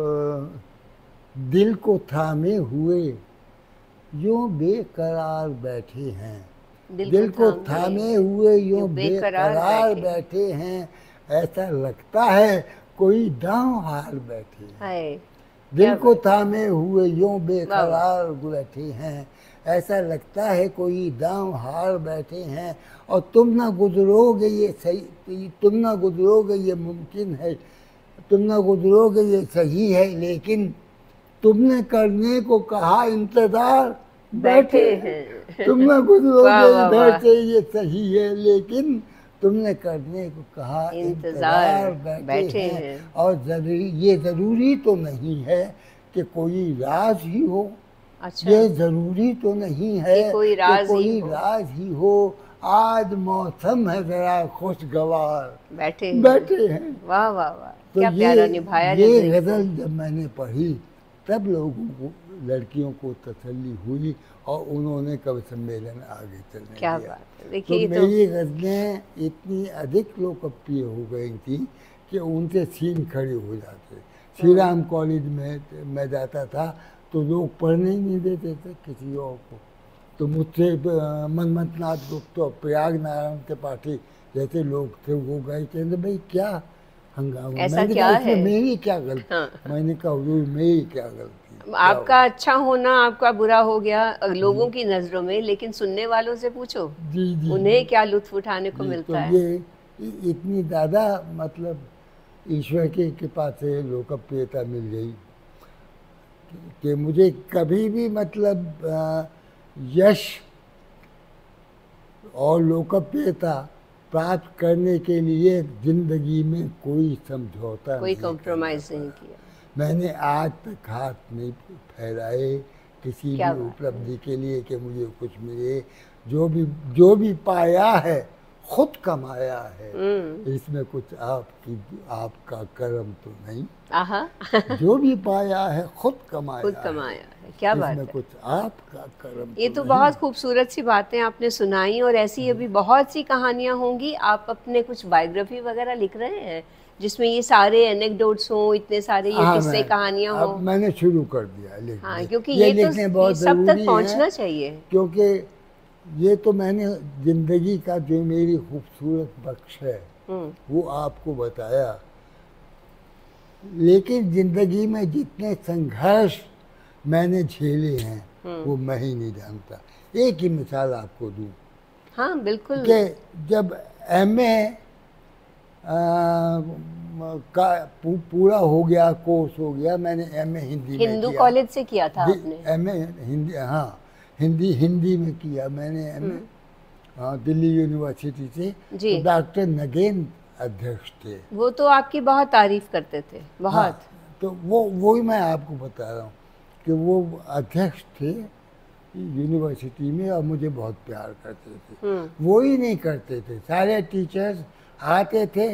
दिल को थामे हुए यूं बेकरार बैठे हैं, दिल, दिल को थामे हुए यूं बेकरार बैठे हैं, ऐसा लगता है कोई दांव हार बैठे हैं। दिल को थामे हुए यूं बेकरार बैठे हैं, ऐसा लगता है कोई दांव हार बैठे हैं। और तुम ना गुजरोगे ये सही, तुम ना गुजरोगे ये मुमकिन है, तुम ना गुजरोगे ये सही है, लेकिन तुमने करने को कहा इंतजार बैठे हैं। तुम ना गुजरोगे इधर से ये सही है, लेकिन तुमने करने को कहा इंतजार बैठे, बैठे हैं, हैं। और जरूरी ये ज़रूरी तो नहीं है कि कोई राज ही हो। अच्छा। ये ज़रूरी तो नहीं है कि कोई राज, कि कोई ही, हो। राज ही हो। आज मौसम है जरा खुशगवार, बैठे बैठे हैं। वाह वाह वाह, तो क्या प्यारा निभाया। ये गज़ल जब मैंने पढ़ी तब लोगों को, लड़कियों को तसल्ली हुई और उन्होंने कवि सम्मेलन आगे चलने क्या दिया। बात। देखिए तो मेरी गज़लें इतनी अधिक लोकप्रिय हो गई थी कि उनसे सीन खड़े हो जाते। श्री राम कॉलेज में मैं जाता था तो लोग पढ़ने ही नहीं देते थे किसी और को। तो मुझसे मनमथ नाथ गुप्त और प्रयाग नारायण त्रिपाठी जैसे लोग थे, वो गए, कहते भाई क्या हंगामा, ऐसा क्या है, मेरी क्या गलती? हाँ। मैंने कहा मेरी क्या गलती? आपका अच्छा होना आपका बुरा हो गया लोगों की नजरों में, लेकिन सुनने वालों से पूछो जी जी उन्हें क्या लुत्फ उठाने को मिलता तो है। ये इतनी ज़्यादा मतलब ईश्वर की कृपा से लोकप्रियता मिल गई कि मुझे कभी भी मतलब यश और लोकप्रियता प्राप्त करने के लिए जिंदगी में कोई समझौता, कोई कॉम्प्रोमाइज नहीं किया। मैंने आज तक हाथ नहीं फैलाए किसी भी उपलब्धि के लिए कि मुझे कुछ मिले। जो भी जो भी पाया है खुद कमाया है, इसमें कुछ आपकी आपका कर्म तो नहीं। आहा। जो भी पाया है खुद कमाया, खुद कमाया है, क्या बात है। कुछ आपका कर्म ये तो, तो बहुत खूबसूरत सी बातें आपने सुनाई, और ऐसी अभी बहुत सी कहानियां होंगी। आप अपने कुछ बायोग्राफी वगैरह लिख रहे हैं जिसमें ये सारे एनेक्डोट्स हो, इतने सारे ये किस्से कहानियां हो? मैंने शुरू कर दिया लिखने। हाँ, क्योंकि ये, ये तो बहुत सब तक पहुंचना चाहिए। क्योंकि ये तो मैंने जिंदगी का जो मेरी खूबसूरत बख्श है वो आपको बताया, लेकिन जिंदगी में जितने संघर्ष मैंने झेले हैं वो मैं ही नहीं जानता। एक ही मिसाल आपको दूं। हाँ बिल्कुल। कि जब एमए का पूरा हो गया, कोर्स हो गया, मैंने एमए हिंदी में हिंदू कॉलेज से किया था आपने? एमए हिंदी, हाँ हिंदी हिंदी में किया मैंने एमए, हाँ दिल्ली यूनिवर्सिटी से। तो डॉक्टर नगेन अध्यक्ष थे। वो तो आपकी बहुत तारीफ करते थे, बहुत। हाँ, तो वो वही मैं आपको बता रहा हूँ कि वो अध्यक्ष थे यूनिवर्सिटी में और मुझे बहुत प्यार करते थे। वो ही नहीं करते थे, सारे टीचर्स आते थे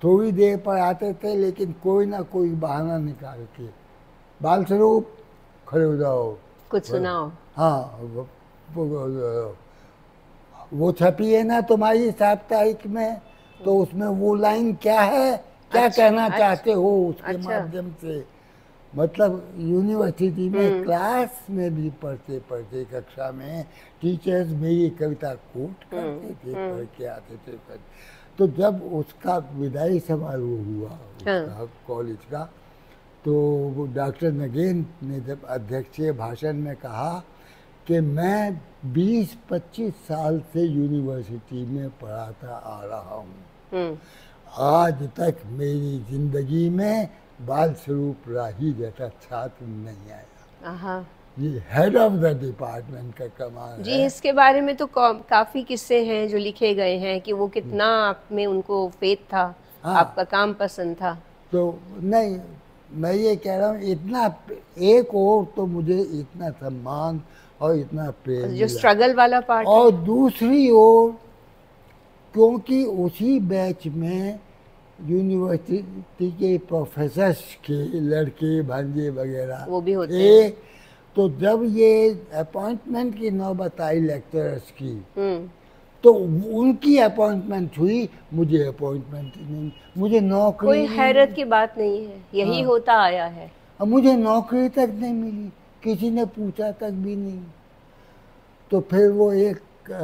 थोड़ी देर पढ़ाते थे, लेकिन कोई ना कोई बहाना निकाल के, बाल स्वरूप खड़े हो जाओ, कुछ सुनाओ। हाँ, वो, वो, वो छपी है ना तुम्हारी साप्ताहिक में, तो उसमें वो लाइन क्या है, क्या अच्छा, कहना अच्छा, चाहते हो, उसके अच्छा, माध्यम से, मतलब यूनिवर्सिटी में क्लास में भी पढ़ते पढ़ते कक्षा में टीचर्स मेरी कविता कोट करते थे, पढ़ के आते थे। तो जब उसका विदाई समारोह हुआ उसका कॉलेज का, तो वो डॉक्टर नगेन ने जब अध्यक्षीय भाषण में कहा कि मैं बीस पच्चीस साल से यूनिवर्सिटी में पढ़ाता आ रहा हूँ, आज तक मेरी जिंदगी में बाल स्वरूप राही जैसा छात्र नहीं आया। ये हेड ऑफ द डिपार्टमेंट का कमाल जी है। इसके बारे में तो काफी किस्से हैं जो लिखे गए हैं कि वो कितना आप में उनको फेथ था, हाँ, आपका काम पसंद था। तो नहीं, मैं ये कह रहा हूँ, इतना एक और तो मुझे इतना सम्मान और इतना प्रेम जो स्ट्रगल वाला पार्ट, और दूसरी ओर क्योंकि उसी बैच में यूनिवर्सिटी के प्रोफेसर्स के लड़के भांजे वगैरह वो भी होते हैं। तो जब ये अपॉइंटमेंट की नौबत आई लेक्चरर्स की, तो उनकी अपॉइंटमेंट हुई, मुझे अपॉइंटमेंट नहीं, मुझे नौकरी, कोई हैरत की बात नहीं है, यही हाँ, होता आया है। अब मुझे नौकरी तक नहीं मिली, किसी ने पूछा तक भी नहीं। तो फिर वो एक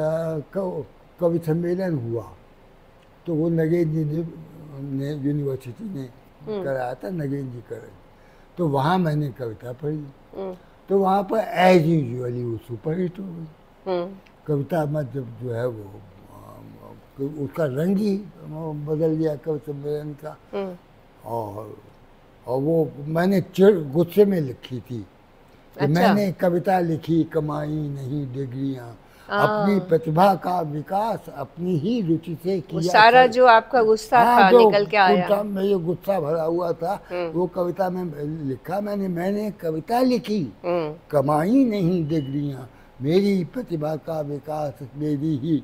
कवि सम्मेलन हुआ, तो वो नगेन जी ने, ने यूनिवर्सिटी ने कराया था, नगेन जी करे, तो वहाँ मैंने कविता पढ़ी, तो वहाँ पर एज यूजुअली वो सुपर हिट हो गई कविता। मतलब जो है वो उसका रंग ही बदल गया कवि सम्मेलन का। और और वो मैंने चिड़ गुस्से में लिखी थी कि अच्छा। मैंने कविता लिखी, कमाई नहीं डिग्रियां, अपनी प्रतिभा का विकास अपनी ही रुचि से किया। सारा जो आपका गुस्सा हाँ, था निकल के आया, में जो गुस्सा भरा हुआ था वो कविता में लिखा मैंने। मैंने कविता लिखी, कमाई नहीं डिग्रियां, मेरी प्रतिभा का विकास मेरी ही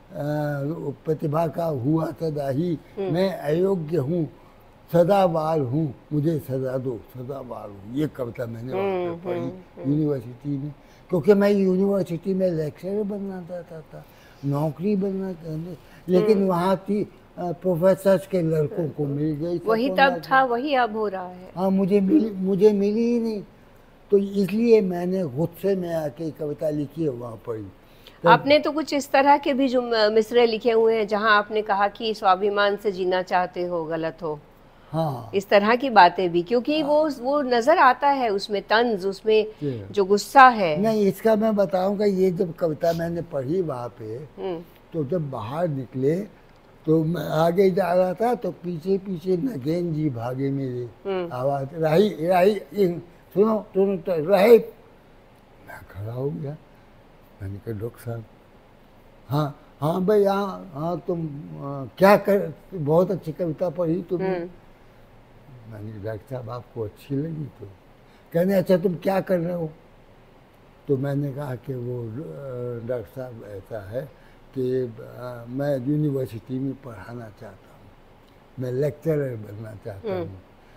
प्रतिभा का हुआ सदा ही, मैं अयोग्य हूँ सदाबार हूँ, मुझे सजा दो सदाबार हूँ। ये कविता मैंने वहाँ पे पढ़ी यूनिवर्सिटी में, क्योंकि मैं यूनिवर्सिटी में लेक्चरर बनना चाहता था, नौकरी बनना चाहता, लेकिन वहाँ की प्रोफेसर्स के लड़कों को मिल गई। वही तब था, वही अब हो रहा है। हाँ, मुझे मिली मुझे मिली ही नहीं, तो इसलिए मैंने गुस्से में आके कविता लिखी है, वहाँ पढ़ी। आपने तो कुछ इस तरह के भी जो मिसरे लिखे हुए हैं जहाँ आपने कहा कि स्वाभिमान से जीना चाहते हो गलत हो, हाँ, इस तरह की बातें भी, क्योंकि हाँ, वो वो नजर आता है उसमें तंज, उसमें जो गुस्सा है। नहीं, इसका मैं बताऊंगा, ये जब कविता मैंने पढ़ी वहाँ पे, तो जब बाहर निकले तो मैं आगे जा रहा था, तो पीछे पीछे नगेन जी भागे मेरे, आवाज राही राही सुनो सुनो तो राही। मैं खड़ा हो गया, मैंने कहा डॉक्टर साहब, हाँ हाँ भाई, हाँ हाँ तुम आ, क्या कर, बहुत अच्छी कविता पढ़ी तुमने। मैंने कहा डॉक्टर साहब आपको अच्छी लगी? तो कहने अच्छा तुम क्या कर रहे हो? तो मैंने कहा कि वो डॉक्टर साहब ऐसा है कि आ, मैं यूनिवर्सिटी में पढ़ाना चाहता हूँ, मैं लेक्चरर बनना चाहता हूँ,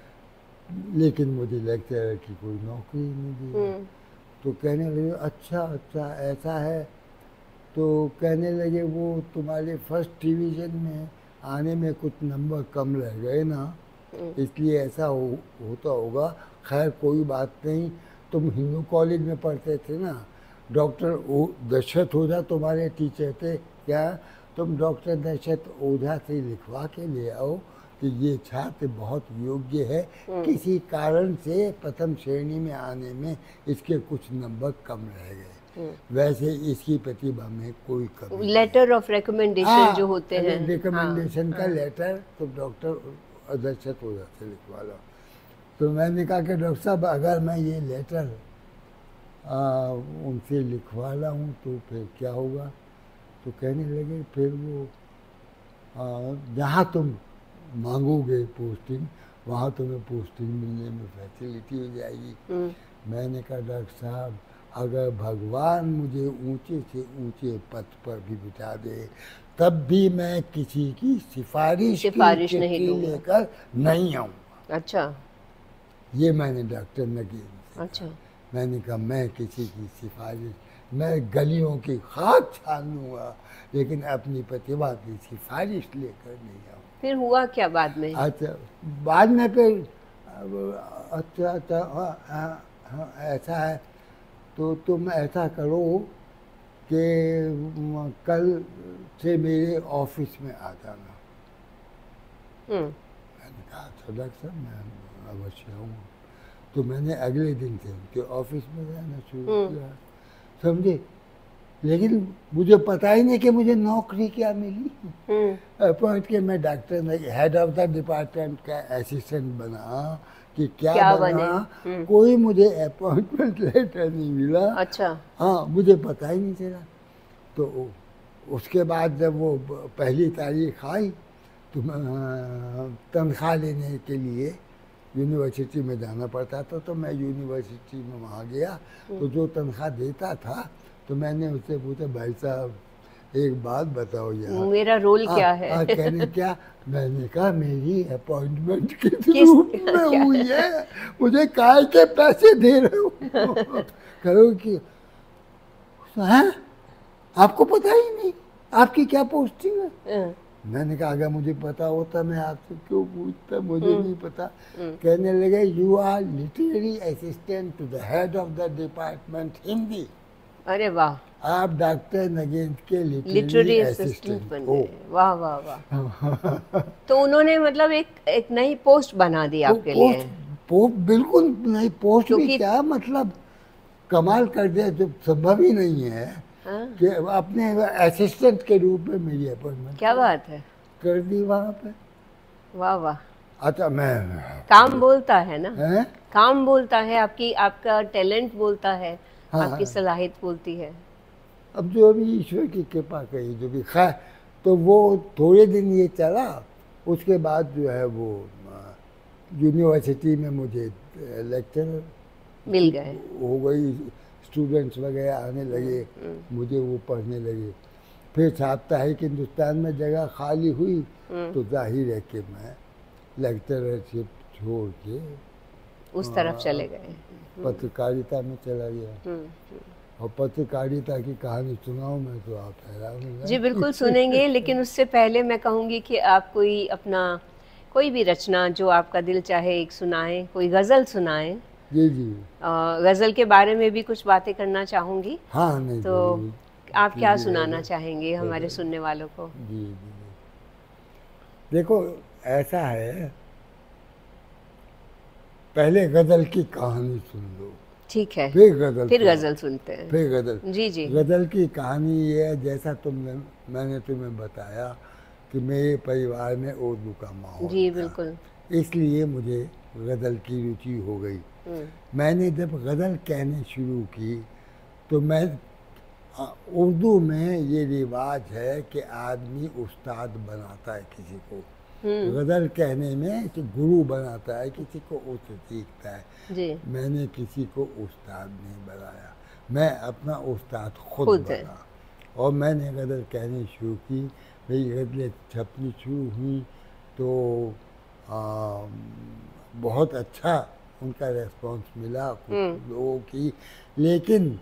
लेकिन मुझे लेक्चरर की कोई नौकरी नहीं दी। तो कहने लगे अच्छा अच्छा ऐसा है, तो कहने लगे वो तुम्हारे फर्स्ट डिवीज़न में आने में कुछ नंबर कम रह गए ना, इसलिए ऐसा हो, होता होगा, खैर कोई बात नहीं, तुम हिंदू कॉलेज में पढ़ते थे ना, डॉक्टर दशरथ ओझा तुम्हारे टीचर थे क्या, तुम डॉक्टर दशरथ ओझा से लिखवा के ले आओ कि ये छात्र बहुत योग्य है, किसी कारण से प्रथम श्रेणी में आने में इसके कुछ नंबर कम रह गए, वैसे इसकी प्रतिभा में कोई कमी। लेटर ऑफ रिकमेंडेशन जो होते हैं, रिकमेंडेशन का लेटर तो डॉक्टर दशरथ ओझा से लिखवा लो। तो मैंने कहा कि डॉक्टर साहब अगर मैं ये लेटर आ, उनसे लिखवा लाऊँ तो फिर क्या होगा? तो कहने लगे फिर वो जहाँ तुम मांगोगे पोस्टिंग, वहाँ तुम्हें पोस्टिंग मिलने में फैसिलिटी हो जाएगी। मैंने कहा डॉक्टर साहब अगर भगवान मुझे ऊंचे से ऊंचे पद पर भी बिठा दे तब भी मैं किसी की सिफारिश सिफारिश की नहीं चिट्ठी दूंगा। लेकर नहीं आऊँगा। अच्छा ये मैंने डॉक्टर नगीन से अच्छा। कहा। मैंने कहा मैं किसी की सिफारिश, मैं गलियों की खाक छान लूँगा लेकिन अपनी प्रतिभा की सिफारिश लेकर नहीं आऊँगा। फिर हुआ क्या बाद में? अच्छा बाद में फिर अब, अच्छा अच्छा हाँ, हाँ, हाँ, ऐसा है तो तुम ऐसा करो कि म, कल से मेरे ऑफिस में आ जाना। हम्म मैंने कहा अच्छा डॉक्टर साहब मैं अवश्य आऊँगा। तो मैंने अगले दिन से उनके ऑफिस में जाना शुरू किया, समझे। लेकिन मुझे पता ही नहीं कि मुझे नौकरी क्या मिली। हम्म अपॉइंट के मैं डॉक्टर नहीं, हेड ऑफ द डिपार्टमेंट का असिस्टेंट बना कि क्या, क्या बना, बने? हम्म। कोई मुझे अपॉइंटमेंट लेटर नहीं मिला। अच्छा हाँ मुझे पता ही नहीं चला। तो उसके बाद जब वो पहली तारीख आई तो मैं तनख्वाह लेने के लिए यूनिवर्सिटी में जाना पड़ता था। तो मैं यूनिवर्सिटी में वहाँ गया तो जो तनख्वाह देता था तो मैंने उससे पूछा भाई साहब एक बात बताओ यार मेरा रोल आ, क्या है? आ, कहने क्या, मैंने कहा मेरी अपॉइंटमेंट किस किस रूप में क्या हुई है, मुझे काय के पैसे दे रहे हो। कहो कि हैं आपको पता ही नहीं आपकी क्या पोस्टिंग है। हम्म, मैंने कहा अगर मुझे पता होता मैं आपसे क्यों पूछता, मुझे हम्म, नहीं पता। हम्म। कहने लगे you are literary assistant to the head of the department Hindi. अरे वाह, आप डॉक्टर नगेंद्र के लिटरेरी लिटरेरी असिस्टेंट असिस्टेंट बन हो। गए। वाह वाह वाह। तो उन्होंने मतलब एक एक नई पोस्ट बना दी वो आपके पोस्ट लिए। पोस्ट बिल्कुल नहीं, पोस्ट भी क्योंकि क्या मतलब कमाल कर दिया, जो संभव ही नहीं है हाँ, कि अपने असिस्टेंट के रूप में मेरी अपॉइंटमेंट क्या बात है, कर दी वहाँ पे। वाह वाह। अच्छा मैं काम बोलता है ना, हैं काम बोलता है, आपकी आपका टैलेंट बोलता है, हाँ, आपकी हाँ। सलाहियत बोलती है। अब जो भी ईश्वर की कृपा कही जो भी खैर, तो वो थोड़े दिन ये चला। उसके बाद जो है वो यूनिवर्सिटी में मुझे लेक्चर मिल गए। हो गई, स्टूडेंट्स वगैरह आने लगे, मुझे वो पढ़ने लगे। फिर साप्ताहिक हिंदुस्तान में जगह खाली हुई तो जाहिर है कि मैं लेक्चरशिप छोड़ के उस तरफ चले गए। पत्रकारिता में चला गया। हम्म, हम्म। और पत्रकारिता की कहानी सुनाऊं मैं तो आप हैरान हो जाएंगे। जी बिल्कुल सुनेंगे, लेकिन उससे पहले मैं कहूँगी कि आप कोई अपना कोई भी रचना जो आपका दिल चाहे एक सुनाएं, कोई गज़ल सुनाएं। जी जी अ, गज़ल के बारे में भी कुछ बातें करना चाहूँगी। हाँ नहीं तो जरूर आप क्या कीजिएगा। सुनाना चाहेंगे हमारे सुनने वालों को? जी जी जी। देखो ऐसा है, पहले गजल की कहानी सुन लो, ठीक है, फिर गजल फिर सुनाओ। गज़ल सुनते हैं। फिर गजल जी जी। गजल की कहानी ये है, जैसा तुमने मैंने तुम्हें बताया कि मेरे परिवार में उर्दू का माहौल जी था, बिल्कुल। इसलिए मुझे गज़ल की रुचि हो गई। हम्म, मैंने जब गज़ल कहने शुरू की तो मैं आ, उर्दू में ये रिवाज है कि आदमी उस्ताद बनाता है किसी को, हम्म, गज़ल कहने में कि गुरु बनाता है किसी को, उससे सीखता है। जी मैंने किसी को उस्ताद नहीं बनाया, मैं अपना उस्ताद खुद, खुद है। बना। और मैंने गज़ल कहनी शुरू की, मेरी गज़लें छपनी शुरू हुई तो आ, बहुत अच्छा उनका रेस्पॉन्स मिला कुछ लोगों की। लेकिन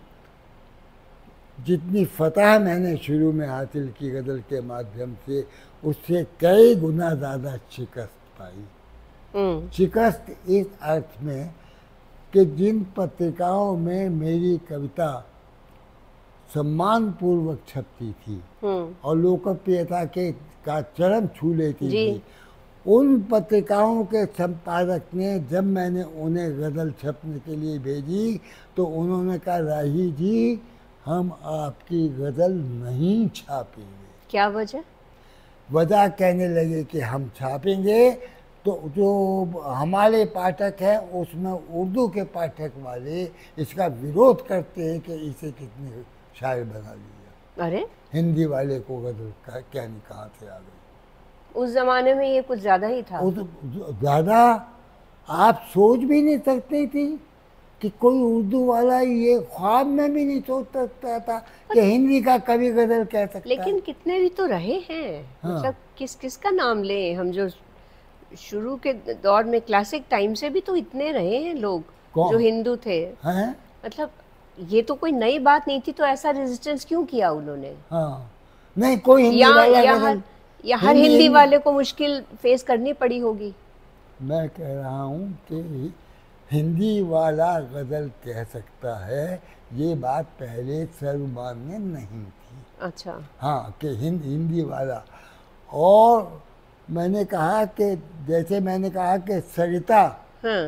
जितनी फतह मैंने शुरू में हासिल की गज़ल के माध्यम से, उससे कई गुना ज़्यादा शिकस्त पाई। हम्म, शिकस्त इस अर्थ में कि जिन पत्रिकाओं में मेरी कविता सम्मानपूर्वक छपती थी हम्म, और लोकप्रियता के का चरम छू लेती जी। थी, उन पत्रिकाओं के संपादक ने जब मैंने उन्हें गज़ल छपने के लिए भेजी तो उन्होंने कहा राही जी हम आपकी गज़ल नहीं छापेंगे। क्या वजह? वजह कहने लगे कि हम छापेंगे तो जो हमारे पाठक हैं उसमें उर्दू के पाठक वाले इसका विरोध करते हैं कि इसे कितने शायर बना लिया। अरे हिंदी वाले को गज़ल का क्या नहीं कहाँ से आ गई। उस जमाने में ये कुछ ज्यादा ही था। वो तो ज़्यादा आप सोच भी नहीं सकते थी कि कोई उर्दू वाला ये ख्वाब में भी नहीं सोच सकता था कि हिंदी का कवि गजल कह सकता है। लेकिन कितने भी तो रहे हैं। हाँ। मतलब किस किस का नाम लें हम, जो शुरू के दौर में क्लासिक टाइम से भी तो इतने रहे हैं लोग कौन? जो हिंदू थे। हैं? मतलब ये तो कोई नई बात नहीं थी, तो ऐसा रेजिस्टेंस क्यों किया उन्होंने? हाँ, नहीं कोई हिंदी या वाला या गजल, हर या हर हिंदी, हिंदी हिंदी वाले को मुश्किल फेस करनी पड़ी होगी। मैं कह रहा हूँ कि हिंदी वाला गजल कह सकता है, ये बात पहले सर्वमान्य नहीं थी। अच्छा। हाँ, कि हिंद हिंदी वाला। और मैंने कहा कि जैसे मैंने कहा कि सरिता हाँ।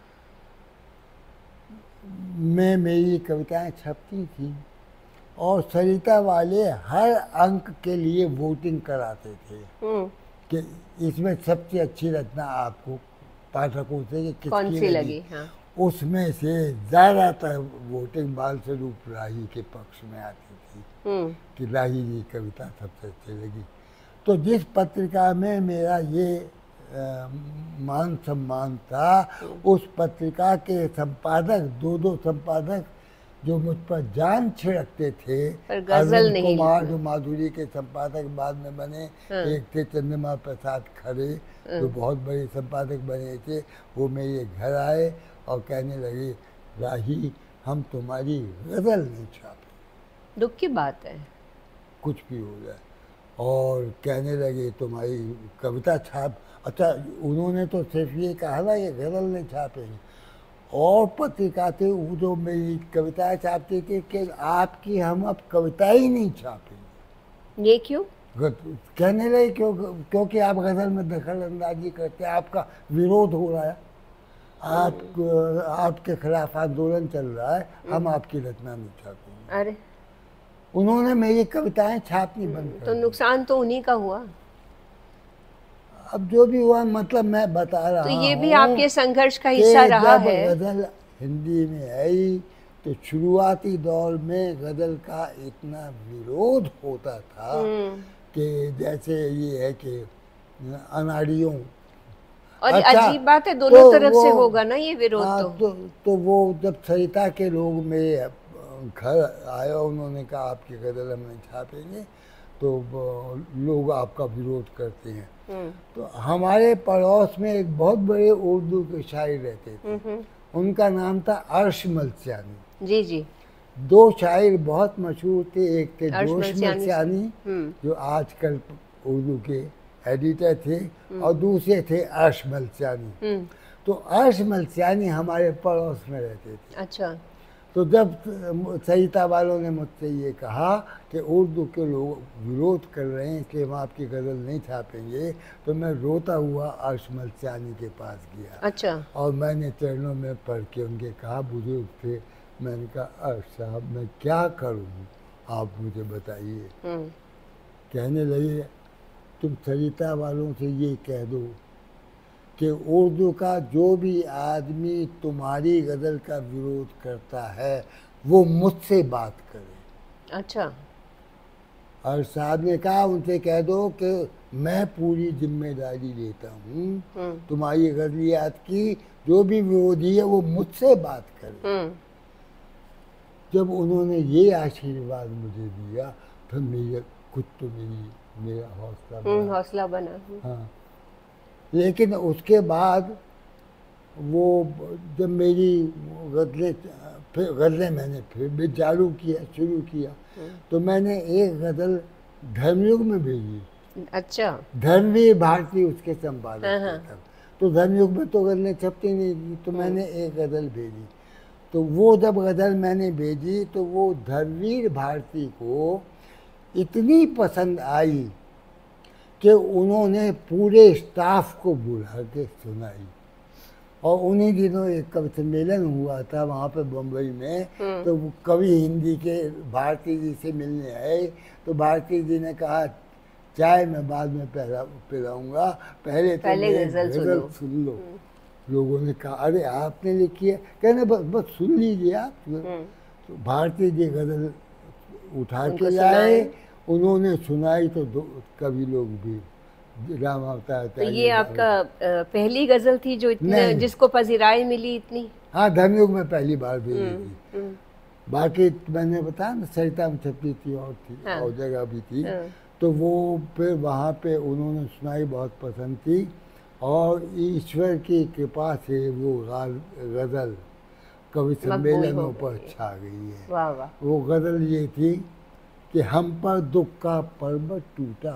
में मेरी कविताएं छपती थी, और सरिता वाले हर अंक के लिए वोटिंग कराते थे हम्म। कि इसमें सबसे अच्छी रचना आपको पाठकों से कि कौन किसकी सी लगी, लगी? हाँ। उसमें से ज़्यादातर वोटिंग बाल स्वरूप राही के पक्ष में आती थी हम्म। कि राही जी कविता सबसे अच्छी लगी। तो जिस पत्रिका में मेरा ये आ, मान सम्मान था, उस पत्रिका के संपादक, दो दो संपादक जो मुझ पर जान छिड़कते थे, पर गजल अरविंद नहीं कुमार लिखना। जो माधुरी के संपादक बाद में बने, हाँ। एक थे चंद्रमा प्रसाद खरे जो बहुत बड़े संपादक बने थे, वो मेरे घर आए और कहने लगे, राही हम तुम्हारी गजल नहीं छापे। दुख की बात है। कुछ भी हो जाए। और कहने लगे तुम्हारी कविता छाप, अच्छा उन्होंने तो सिर्फ ये कहा ना ये गजल नहीं छापेंगे, और पत्रिका थे वो जो मेरी कविताएं छापती थी कि आपकी हम अब कविता ही नहीं छापेंगे। ये क्यों? कहने लगे क्यों? क्योंकि आप गजल में दखल अंदाजी करते हैं, आपका विरोध हो रहा है, आप आपके खिलाफ आंदोलन चल रहा है, हम आपकी रचना नहीं छापेंगे। अरे उन्होंने मेरी कविताएं छापनी बंद कर तो दी। नुकसान तो उन्हीं का हुआ। अब जो भी हुआ, मतलब मैं बता रहा तो हूँ ये भी आपके संघर्ष का कि हिस्सा रहा जब है। गजल हिंदी में आई तो शुरुआती दौर में गजल का इतना विरोध होता था कि जैसे ये है कि अनाड़ियों। और अच्छा, अजीब बात है, दोनों तो तरफ से वो- होगा ना ये विरोध। हाँ, तो तो, तो वो जब सरिता के लोग मेरे घर आए और उन्होंने कहा आपकी गजल हम नहीं छापेंगे, तो वो लोग आपका विरोध करते हैं। तो हमारे पड़ोस में एक बहुत बड़े उर्दू के शायर रहते थे, उनका नाम था अर्श मलसियानी। जी जी। दो शायर बहुत मशहूर थे, एक थे अर्श जोश मलसियानी से- मलसियानी जो आजकल उर्दू के एडिटर थे, और दूसरे थे अर्श मलसियानी। तो अर्श मलसियानी हमारे पड़ोस में रहते थे। अच्छा। तो जब सरिता वालों ने मुझसे ये कहा कि उर्दू के लोग विरोध कर रहे हैं इसलिए हम आपकी गज़ल नहीं छापेंगे, तो मैं रोता हुआ अर्श मलसियानी के पास गया। अच्छा। और मैंने चरणों में पढ़ के उनके कहा, बुजुर्ग थे, मैंने कहा अर्श साहब मैं क्या करूँ, आप मुझे बताइए। कहने लगे, तुम सरिता वालों से ये कह दो कि उर्दू का जो भी आदमी तुम्हारी गज़ल का विरोध करता है वो मुझसे बात करे। अच्छा। और साहब ने कहा उनसे कह दो कि मैं पूरी जिम्मेदारी लेता हूँ तुम्हारी गज़लियात की, जो भी विरोधी है वो मुझसे बात करे। जब उन्होंने ये आशीर्वाद मुझे दिया फिर मेरे कुछ तो मेरी मेरा हौसला बना। हौसला बना। हाँ, लेकिन उसके बाद वो जब मेरी गज़लें फिर गज़लें मैंने फिर भी चालू किया शुरू किया, तो मैंने एक गज़ल धर्मयुग में भेजी। अच्छा। धर्मवीर भारती उसके संपादक हाँ, थे हाँ। तब। तो धर्मयुग में तो गज़लें छपती नहीं थी, तो मैंने एक गज़ल भेजी। तो वो जब गज़ल मैंने भेजी तो वो धर्मवीर भारती को इतनी पसंद आई कि उन्होंने पूरे स्टाफ को बुला के सुनाई। और उन्हीं दिनों एक कवि सम्मेलन हुआ था वहाँ पे बम्बई में, तो वो कवि हिंदी के भारती जी से मिलने आए, तो भारती जी ने कहा चाय मैं बाद में पहला पिलाऊंगा, पहले तो पहले मेरी गज़ल सुन गज़ल लो। सुन लो। लोगों ने कहा अरे आपने लिखी है, कहने बस बस सुन लीजिए आप। तो भारती जी गज़ल उठा उनको के लाए, सुनाए। उन्होंने सुनाई तो दो कवि लोग भी राम अवतार। तो ये आपका पहली गजल थी जो इतने जिसको पजीराई मिली इतनी? हाँ, धर्मयुग में पहली बार भेजी थी। बाकी मैंने बताया ना, सरिता में छपी थी और थी, हाँ, और जगह भी थी, हाँ, तो वो फिर वहाँ पे उन्होंने सुनाई, बहुत पसंद थी, और ईश्वर की कृपा से वो गज़ल कवि सम्मेलनों पर छा गई है। वाह वाह। वो गज़ल ये थी कि हम पर दुख का पर्वत टूटा,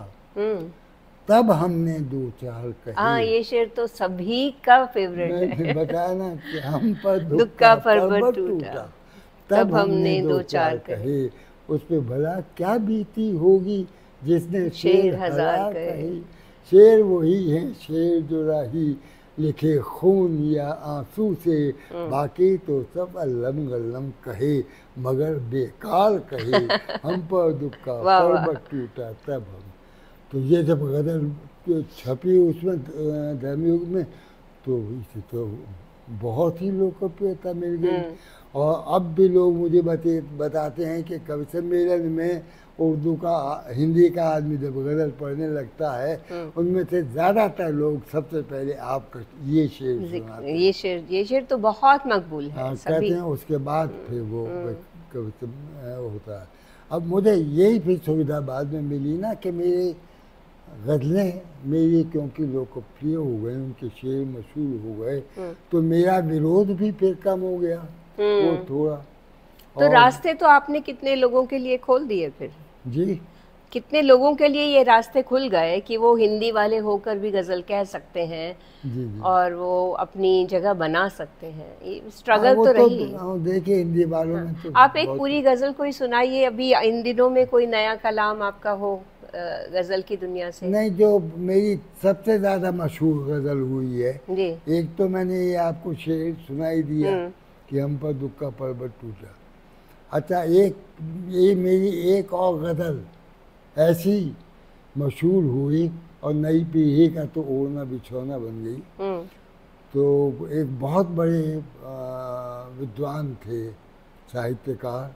तब हमने दो चार कहे। हाँ, ये शेर तो सभी का फेवरेट है। मैंने बताया ना कि हम पर दुख का पर्वत टूटा, तब हमने दो चार कहे, उस पे भला क्या बीती होगी जिसने शेर हजार कहे। शेर वही है शेर जो राही लिखे खून या आंसू से, बाकी तो सब अल्लम गल्लम कहे मगर बेकार कहे। हम पर दुख का पर्वत टूटा तब हम। तो ये जब गज़ल छपी उसमें धर्मयुग में, तो इसे तो बहुत ही लोकप्रियता मिल गई, और अब भी लोग मुझे बते बताते हैं कि कवि सम्मेलन में उर्दू का, हिंदी का आदमी जब गज़ल पढ़ने लगता है, उनमें से ज़्यादातर लोग सबसे पहले आपका ये शेर सुनाते हैं। ये शेर ये शेर तो बहुत मकबूल है। हाँ, कहते हैं उसके बाद फिर वो कवि होता है। अब मुझे यही फिर सुविधा बाद में मिली ना कि मेरे गज़लें मेरी क्योंकि लोकप्रिय हो गए, उनके शेर मशहूर हो गए, तो मेरा विरोध भी फिर कम हो गया वो थोड़ा। तो रास्ते तो आपने कितने लोगों के लिए खोल दिए फिर? जी, कितने लोगों के लिए ये रास्ते खुल गए कि वो हिंदी वाले होकर भी गज़ल कह सकते हैं, जी, जी, और वो अपनी जगह बना सकते हैं। ये स्ट्रगल तो, तो रही। देखिए हिंदी वालों में तो आप एक पूरी गज़ल कोई सुनाइए अभी इन दिनों में, कोई नया कलाम आपका हो गज़ल की दुनिया से। नहीं, जो मेरी सबसे ज़्यादा मशहूर गज़ल हुई है जी, एक तो मैंने ये आपको शेर सुनाई दिया कि हम पर दुख का पर्वत टूटा। अच्छा, एक ये मेरी एक और गज़ल ऐसी मशहूर हुई और नई पीढ़ी का तो ओढ़ना बिछौना बन गई। तो एक बहुत बड़े विद्वान थे, साहित्यकार,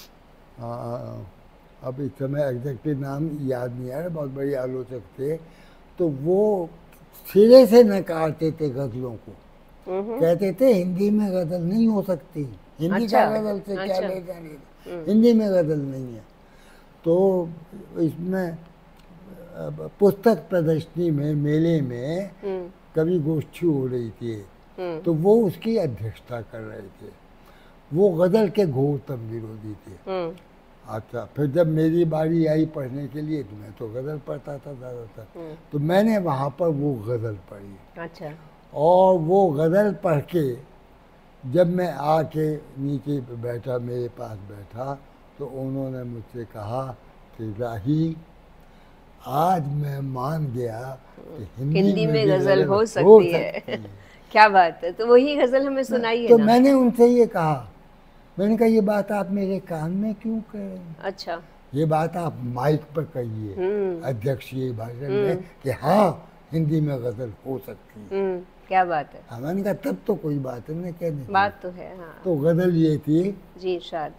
अब इस समय एग्जैक्टली नाम याद नहीं आ रहा, बहुत बड़े आलोचक थे, तो वो सिरे से नकारते थे गज़लों को, कहते थे हिंदी में गज़ल नहीं हो सकती, हिंदी अच्छा, का गज़ल से अच्छा, क्या ले जाने, हिंदी में गज़ल नहीं है। तो इसमें पुस्तक प्रदर्शनी में, मेले में कवि गोष्ठी हो रही थी, तो वो उसकी अध्यक्षता कर रहे थे। वो गज़ल के घोरतम विरोधी थे। अच्छा, फिर जब मेरी बारी आई पढ़ने के लिए, तो मैं तो गज़ल पढ़ता था ज़्यादातर, तो मैंने वहाँ पर वो गज़ल पढ़ी। अच्छा। और वो गज़ल पढ़ के जब मैं आके नीचे बैठा, मेरे पास बैठा, तो उन्होंने मुझसे कहा कि राही, आज मैं मान गया कि हिंदी, हिंदी में, में गज़ल हो सकती, हो सकती है, है। क्या बात है। तो वही गज़ल हमें सुनाइए तो ना। मैंने उनसे ये कहा, मैंने कहा ये बात आप मेरे कान में क्यों कह रहे हैं? अच्छा, ये बात आप माइक पर कहिए अध्यक्षीय भाषण में कि हाँ हिंदी में गज़ल हो सकती है। क्या बात है। हाँ, मैंने कहा तब तो कोई बात नहीं कहने की। बात तो है, हाँ। तो गज़ल ये थी जी, इरशाद,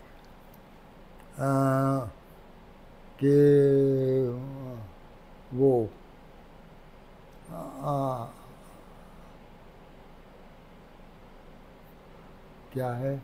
कि वो आ, क्या है,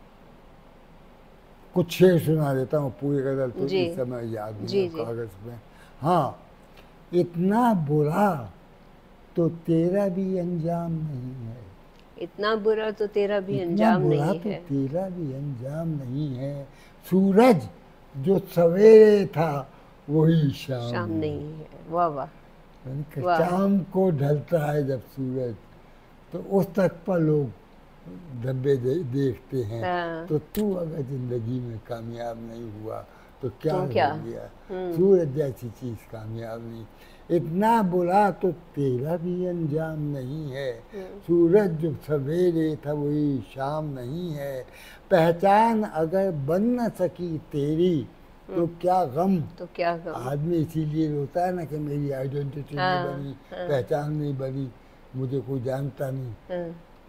कुछ शेर सुना देता हूँ, पूरी गज़ल तो इस समय याद नहीं है कागज़ में। हाँ, इतना बुरा तो तेरा भी अंजाम नहीं है, इतना बुरा तो तेरा भी अंजाम नहीं है, तो तेरा भी अंजाम नहीं है, सूरज जो सवेरे था वही शाम, शाम नहीं है। वाह वाह। शाम को ढलता है जब सूरज, तो उस तक पर लोग धब्बे दे, देखते हैं। हाँ। तो तू अगर जिंदगी में कामयाब नहीं हुआ तो क्या हो गया, सूरज जैसी चीज कामयाब नहीं। इतना बुरा तो तेरा भी अंजाम नहीं है, सूरज जो सवेरे था वही शाम नहीं है, पहचान अगर बन न सकी तेरी तो क्या गम, तो क्या गम। आदमी इसीलिए रोता है ना कि मेरी आइडेंटिटी नहीं बनी, पहचान नहीं बनी, मुझे कोई जानता नहीं।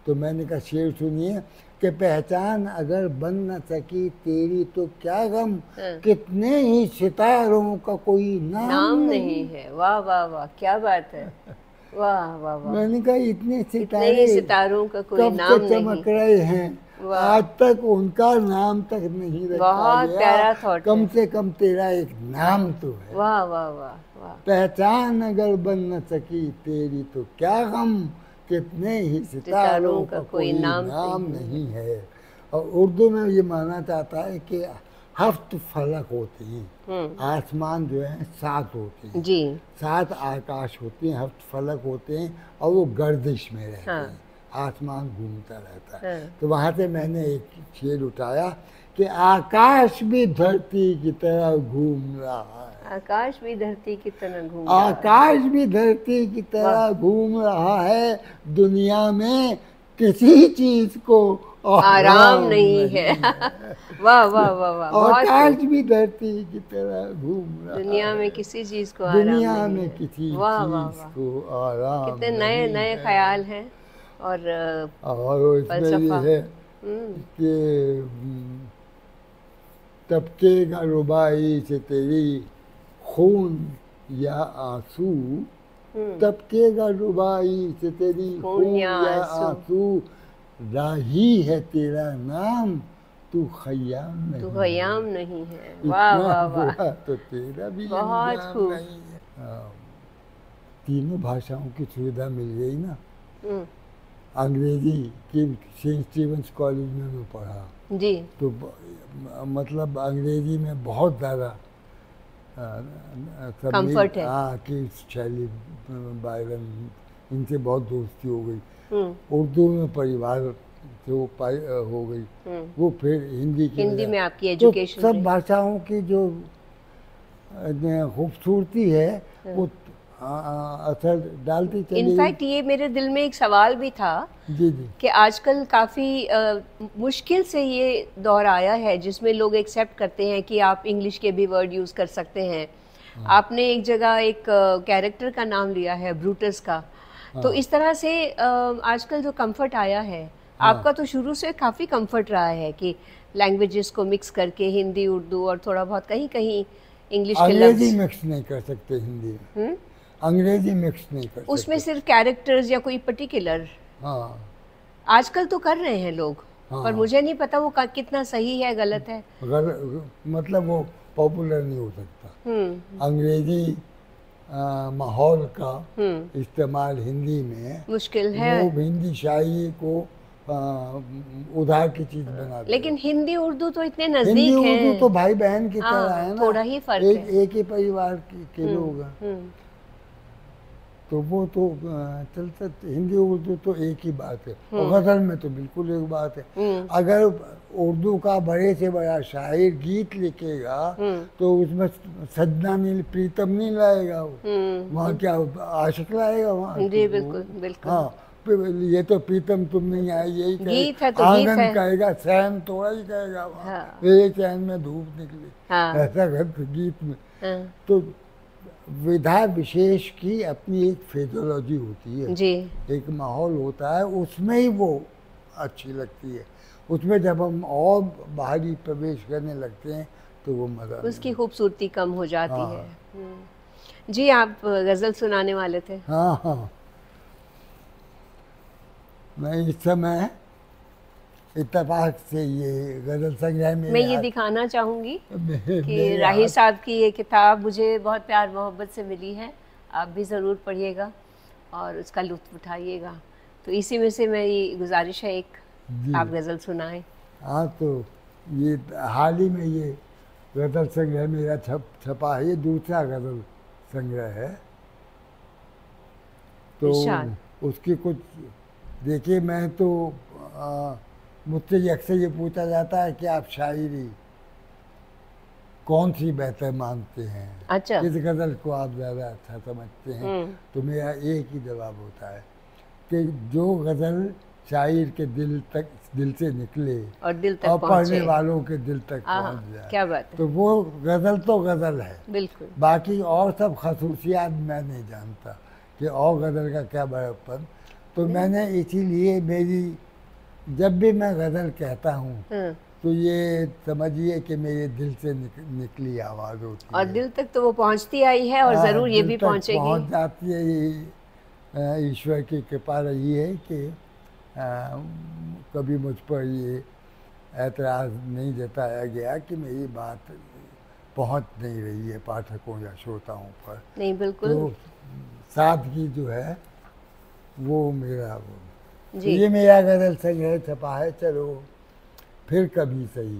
तो मैंने कहा शेर सुनिए कि पहचान अगर बन न सकी तेरी तो क्या गम, कितने ही सितारों का कोई नाम, नाम नहीं है। वाह वाह वाह, क्या बात है, वाह वाह वाह। मैंने कहा इतने सितारे इतने ही सितारों का कोई कब नाम से चमक नहीं। रहे हैं, आज तक उनका नाम तक नहीं रखा बहुत गया, प्यारा थॉट कम है। से कम तेरा एक नाम तो है। वाह वाह वाह वाह। पहचान अगर बन न सकी तेरी तो क्या गम, कितने ही सितारों का कोई नाम, नाम नहीं है। और उर्दू में ये माना जाता है कि हफ्त फलक होते हैं, आसमान जो है सात होते हैं जी, सात आकाश होते हैं, हफ्त फलक होते हैं और वो गर्दिश में रहते हाँ। हैं, आसमान घूमता रहता है। हाँ। तो वहाँ से मैंने एक शेर उठाया कि आकाश भी धरती की तरह घूम रहा है, आकाश भी धरती की तरह घूम रहा है, आकाश भी धरती की तरह घूम रहा है, दुनिया में किसी चीज को आराम नहीं है। वाह वाह वाह वाह, आकाश भी धरती की तरह घूम रहा है, दुनिया में किसी चीज को आराम दुनिया नहीं में है। किसी वाह चीज वाह वाह, को आराम कितने नए नए ख्याल हैं। और और इसमें ये है कि टपकेगा रुबाई से तेरी खून या आंसू, टपकेगा रुबाई से तेरी खून या आंसू, राही है तेरा नाम तू खयाम नहीं, तू खयाम नहीं है। वाह वाह वाह, तो तेरा भी बहुत खूब। नहीं है। तीनों भाषाओं की सुविधा मिल गई ना। अंग्रेजी की सेंट स्टीवंस कॉलेज में मैं पढ़ा जी, तो मतलब अंग्रेजी में बहुत ज़्यादा कंफर्ट है। हाँ, कि शैली बायरन इनसे बहुत दोस्ती हो गई। उर्दू में परिवार से वो हो गई, वो फिर हिंदी की हिंदी में आपकी एजुकेशन। तो सब भाषाओं की जो खूबसूरती है वो असर डालती चली। इनफैक्ट ये मेरे दिल में एक सवाल भी था जी जी कि आजकल काफ़ी मुश्किल से ये दौर आया है जिसमें लोग एक्सेप्ट करते हैं कि आप इंग्लिश के भी वर्ड यूज़ कर सकते हैं। हाँ। आपने एक जगह एक कैरेक्टर का नाम लिया है ब्रूटस का। हाँ। तो इस तरह से आजकल जो कंफर्ट आया है, हाँ। आपका तो शुरू से काफ़ी कंफर्ट रहा है कि लैंग्वेजेस को मिक्स करके हिंदी उर्दू और थोड़ा बहुत कहीं कहीं इंग्लिश के लफ्ज़। अंग्रेजी मिक्स नहीं कर सकते हिंदी में, अंग्रेजी मिक्स नहीं कर सकते उसमें सिर्फ कैरेक्टर्स या कोई पर्टिकुलर। हाँ, आजकल तो कर रहे हैं लोग। हाँ। पर मुझे नहीं पता वो कितना सही है गलत है। अगर मतलब वो पॉपुलर नहीं हो सकता। अंग्रेजी माहौल का इस्तेमाल हिंदी में मुश्किल है, वो हिंदी शायरी को उधार की चीज बना दे। लेकिन हिंदी उर्दू तो इतने नजदीक हैं। हिंदी उर्दू तो भाई बहन की तरह है ना, थोड़ा ही फर्क एक, है। एक ही परिवार के, के लोग हैं, तो वो तो चलता। हिंदी उर्दू तो एक ही बात है, और गजल में तो बिल्कुल एक बात है। अगर उर्दू का बड़े से बड़ा शायर गीत लिखेगा तो उसमें सजना नहीं, प्रीतम नहीं लाएगा, वो वहाँ क्या आशिक लाएगा वहाँ। जी बिल्कुल बिल्कुल। हाँ, ये तो प्रीतम तुम नहीं आए यही गीत है, तो आंगन गीत है। कहेगा, सहन थोड़ा ही कहेगा वहाँ। हाँ। एक चैन में धूप निकली। हाँ। ऐसा गीत में। हाँ। तो विधा विशेष की अपनी एक फिजियोलॉजी होती है जी, एक माहौल होता है, उसमें ही वो अच्छी लगती है। उसमें जब हम और बाहरी प्रवेश करने लगते हैं तो वो मजा, उसकी खूबसूरती कम हो जाती हाँ। है। जी आप गजल सुनाने वाले थे। हाँ हाँ, मैं इस समय इत्तेफाक से ये गजल संग्रह में मैं ये दिखाना चाहूँगी कि राही साहब की ये किताब मुझे बहुत प्यार मोहब्बत से मिली है। आप भी ज़रूर पढ़िएगा और उसका लुत्फ़ उठाइएगा। तो इसी में से मेरी गुजारिश है एक आप गज़ल सुनाएं। हाँ, तो ये हाल ही में ये गज़ल संग्रह मेरा छप छपा है, ये दूसरा गज़ल संग्रह है। तो उसकी कुछ देखिए, मैं तो आ, मुझसे अक्सर ये पूछा जाता है कि आप शायरी कौन सी बेहतर मानते हैं, अच्छा, किस गज़ल को आप ज़्यादा अच्छा समझते हैं। तो मेरा एक ही जवाब होता है कि जो गज़ल शायर के दिल तक, दिल से निकले और दिल तक और पढ़ने वालों के दिल तक पहुंच जाए, क्या बात है, तो वो गज़ल तो गज़ल है। बिल्कुल। बाकी और सब खसूसियात मैं नहीं जानता कि और गज़ल का क्या बड़ापन, तो मैंने इसीलिए मेरी जब भी मैं गज़ल कहता हूँ तो ये समझिए कि मेरे दिल से निक, निकली आवाज़ होती और है। दिल तक तो वो पहुँचती आई है और ज़रूर ये भी पहुँचेगी। पहुँच जाती है। ये ईश्वर की कृपा रही है कि आ, कभी मुझ पर ये ऐतराज़ नहीं जताया गया कि मेरी बात पहुँच नहीं रही है पाठकों या श्रोताओं पर। नहीं, बिल्कुल। तो सादगी जो है वो मेरा वो जी। ये मेरा गज़ल संग्रह छपा है चलो फिर कभी सही।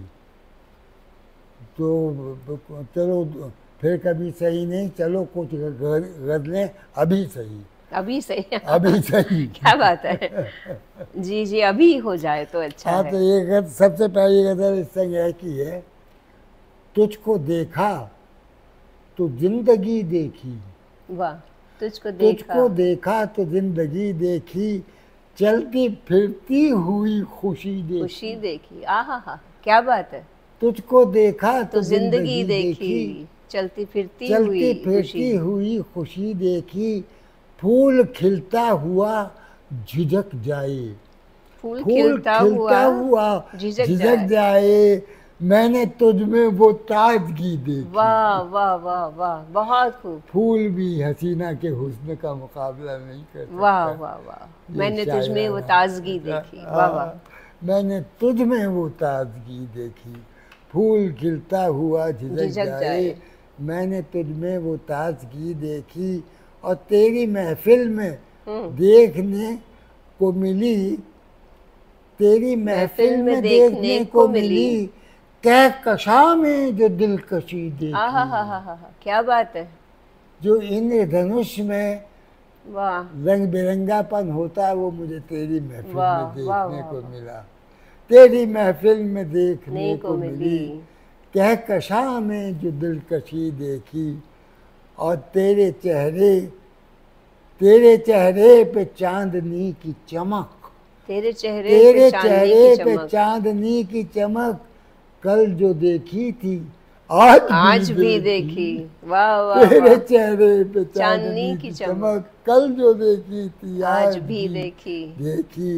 तो चलो फिर कभी सही नहीं, चलो कुछ गज़लें अभी सही। अभी सही अभी सही क्या बात है। जी जी, अभी हो जाए तो अच्छा हाँ, है। तो ये गज़ल सबसे पहली गज़ल इस संग्रह की है। तुझको देखा तो जिंदगी देखी। वाह। तुझको देखा तुझको देखा तो जिंदगी देखी, चलती फिरती हुई खुशी देखी। खुशी देखी। आहा हा, क्या बात है। तुझको देखा तो, तो जिंदगी जिंदगी देखी, देखी, चलती फिरती चलती हुई फिरती खुशी। हुई खुशी देखी, फूल खिलता हुआ झिझक जाए। फूल फूल खिलता खिलता हुआ हुआ झिझक झिझक जाए। जाए, मैंने तुझ में वो ताजगी देखी। वाह वाह वाह वाह, बहुत खूब। फूल भी हसीना के हुस्न का मुकाबला नहीं कर सकता। वाह वाह वाह, मैंने तुझ में वो ताजगी देखी। वाह वाह, मैंने तुझ में वो ताजगी देखी, फूल खिलता हुआ झिझक झिझक जाए, जाए। मैंने तुझ में वो ताजगी देखी, और तेरी महफिल में देखने को मिली, तेरी महफिल में देखने को मिली, कहकशां में जो दिलकशी देखी। आहा हा हा हा, क्या बात है। जो इंद्रधनुष में वाह, रंग बिरंगापन होता है वो मुझे तेरी महफिल वाह, में देखने वाह, वाह, को वाह। मिला, तेरी महफिल में देखने नहीं को को मिली, मिली। कहकशां में जो दिलकशी देखी, और तेरे चेहरे तेरे चेहरे पे चांदनी की चमक, तेरे चेहरे तेरे पे चांदनी चेहरे की पे चमक, चांदनी की चमक, कल जो देखी थी आज, आज भी भी देखी। देखी। वाह वाह तेरे वाह, चेहरे पे चांदनी चांदनी की की चमक, चमक, कल जो देखी थी आज भी देखी। देखी।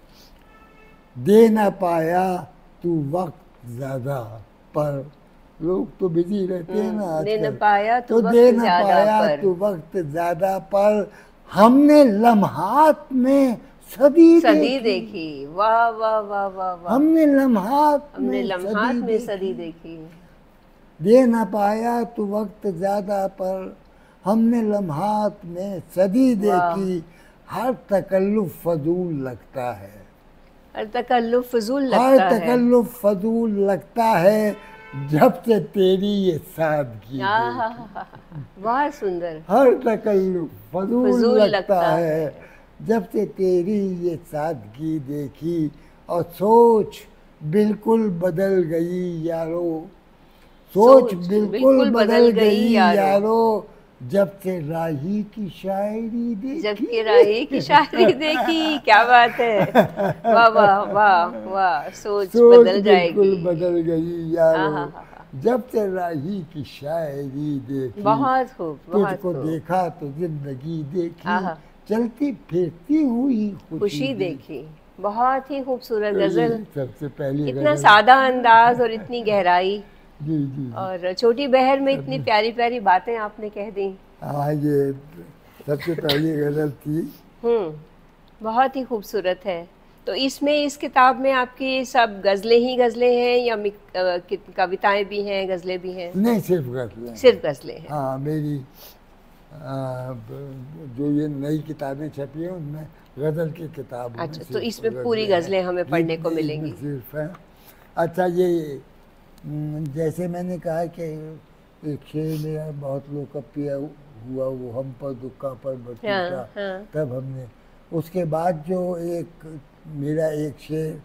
दे ना पाया तू वक्त ज्यादा, पर लोग तो बिजी रहते हैं ना दे न आजकल, पाया तू तो वक्त दे ना ज्यादा पाया पर। तू वक्त ज्यादा पर, हमने लम्हात में सदी सदी देखी। देखी। वाह वाह वाह वाह वाह, हमने लम्हात हमने में लम्हात सदी में देखी। सदी देखी। दे ना पाया तू वक्त ज्यादा पर, हमने लम्हात में सदी देखी, हर तकल्लुफ फजूल लगता है, हर तकल्लुफ फजूल हर लगता है। तकल्लुफ फजूल लगता है, जब से तेरी ये सादगी आहा देखी। हा हा, बहुत सुंदर। हर तकल्लुफ फजूल फजूल लगता लगता है, है। जब से तेरी ये सादगी देखी, और सोच बिल्कुल बदल गई यारो, सोच सोच बिल्कुल बिल्कुल बदल गई यारो। यारो, जब से राही की शायरी देखी। जब के राही की शायरी देखी। क्या बात है। वाह वाह वाह वाह, सोच, सोच बदल जाएगी। बिल्कुल बदल गई यारो, आहा हा हा, जब से राही की शायरी देखी। बहुत खूब, बहुत तुझको खूब। देखा तो जिंदगी देखी, आहा, चलती फिरती हुई खुशी, खुशी देखी। बहुत ही खूबसूरत तो ये गजल। सबसे पहली इतना गजल। सादा अंदाज और इतनी गहराई, जी जी। और छोटी बहर में इतनी प्यारी प्यारी बातें आपने कह दी। हाँ, ये सबसे पहली गजल थी। हम्म, बहुत ही खूबसूरत है। तो इसमें, इस किताब में आपकी सब गज़लें ही गज़लें हैं या मिक- अ, कि- कविताएं भी हैं, गज़लें भी हैं? नहीं, सिर्फ गजलें। सिर्फ गज़लें हैं। हाँ, मेरी आ, ब- जो ये नई किताबें छपी हैं उनमें गजल की किताब। अच्छा, तो इसमें पूरी गज़लें हमें पढ़ने को मिलेंगी। सिर्फ है। अच्छा, ये न, जैसे मैंने कहा कि एक शेर मेरा बहुत लोकप्रिय हुआ, वो हम पर दुक्का पर बरसी हाँ, का, हाँ। तब हमने उसके बाद जो एक मेरा एक शेर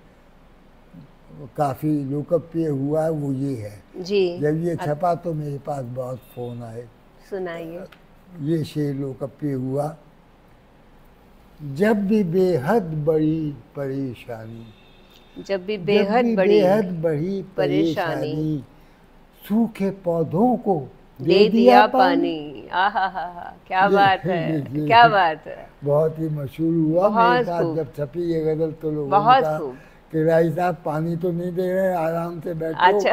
काफ़ी लोकप्रिय हुआ वो ये है। जी, जब ये छपा तो मेरे पास बहुत फ़ोन आए। सुनाइए। ये शेर लोकप्रिय हुआ। जब भी बेहद बड़ी परेशानी, जब भी जब बेहद भी बड़ी बेहद बड़ी परेशानी, परेशानी, सूखे पौधों को दे दिया पानी। आहा हा हा, क्या बात है, क्या बात है। बहुत ही मशहूर हुआ मेरे साथ जब छपी ये गजल, तो लोगों ने बहुत कहा खूब कि राय साहब पानी तो नहीं दे रहे, आराम से बैठो। अच्छा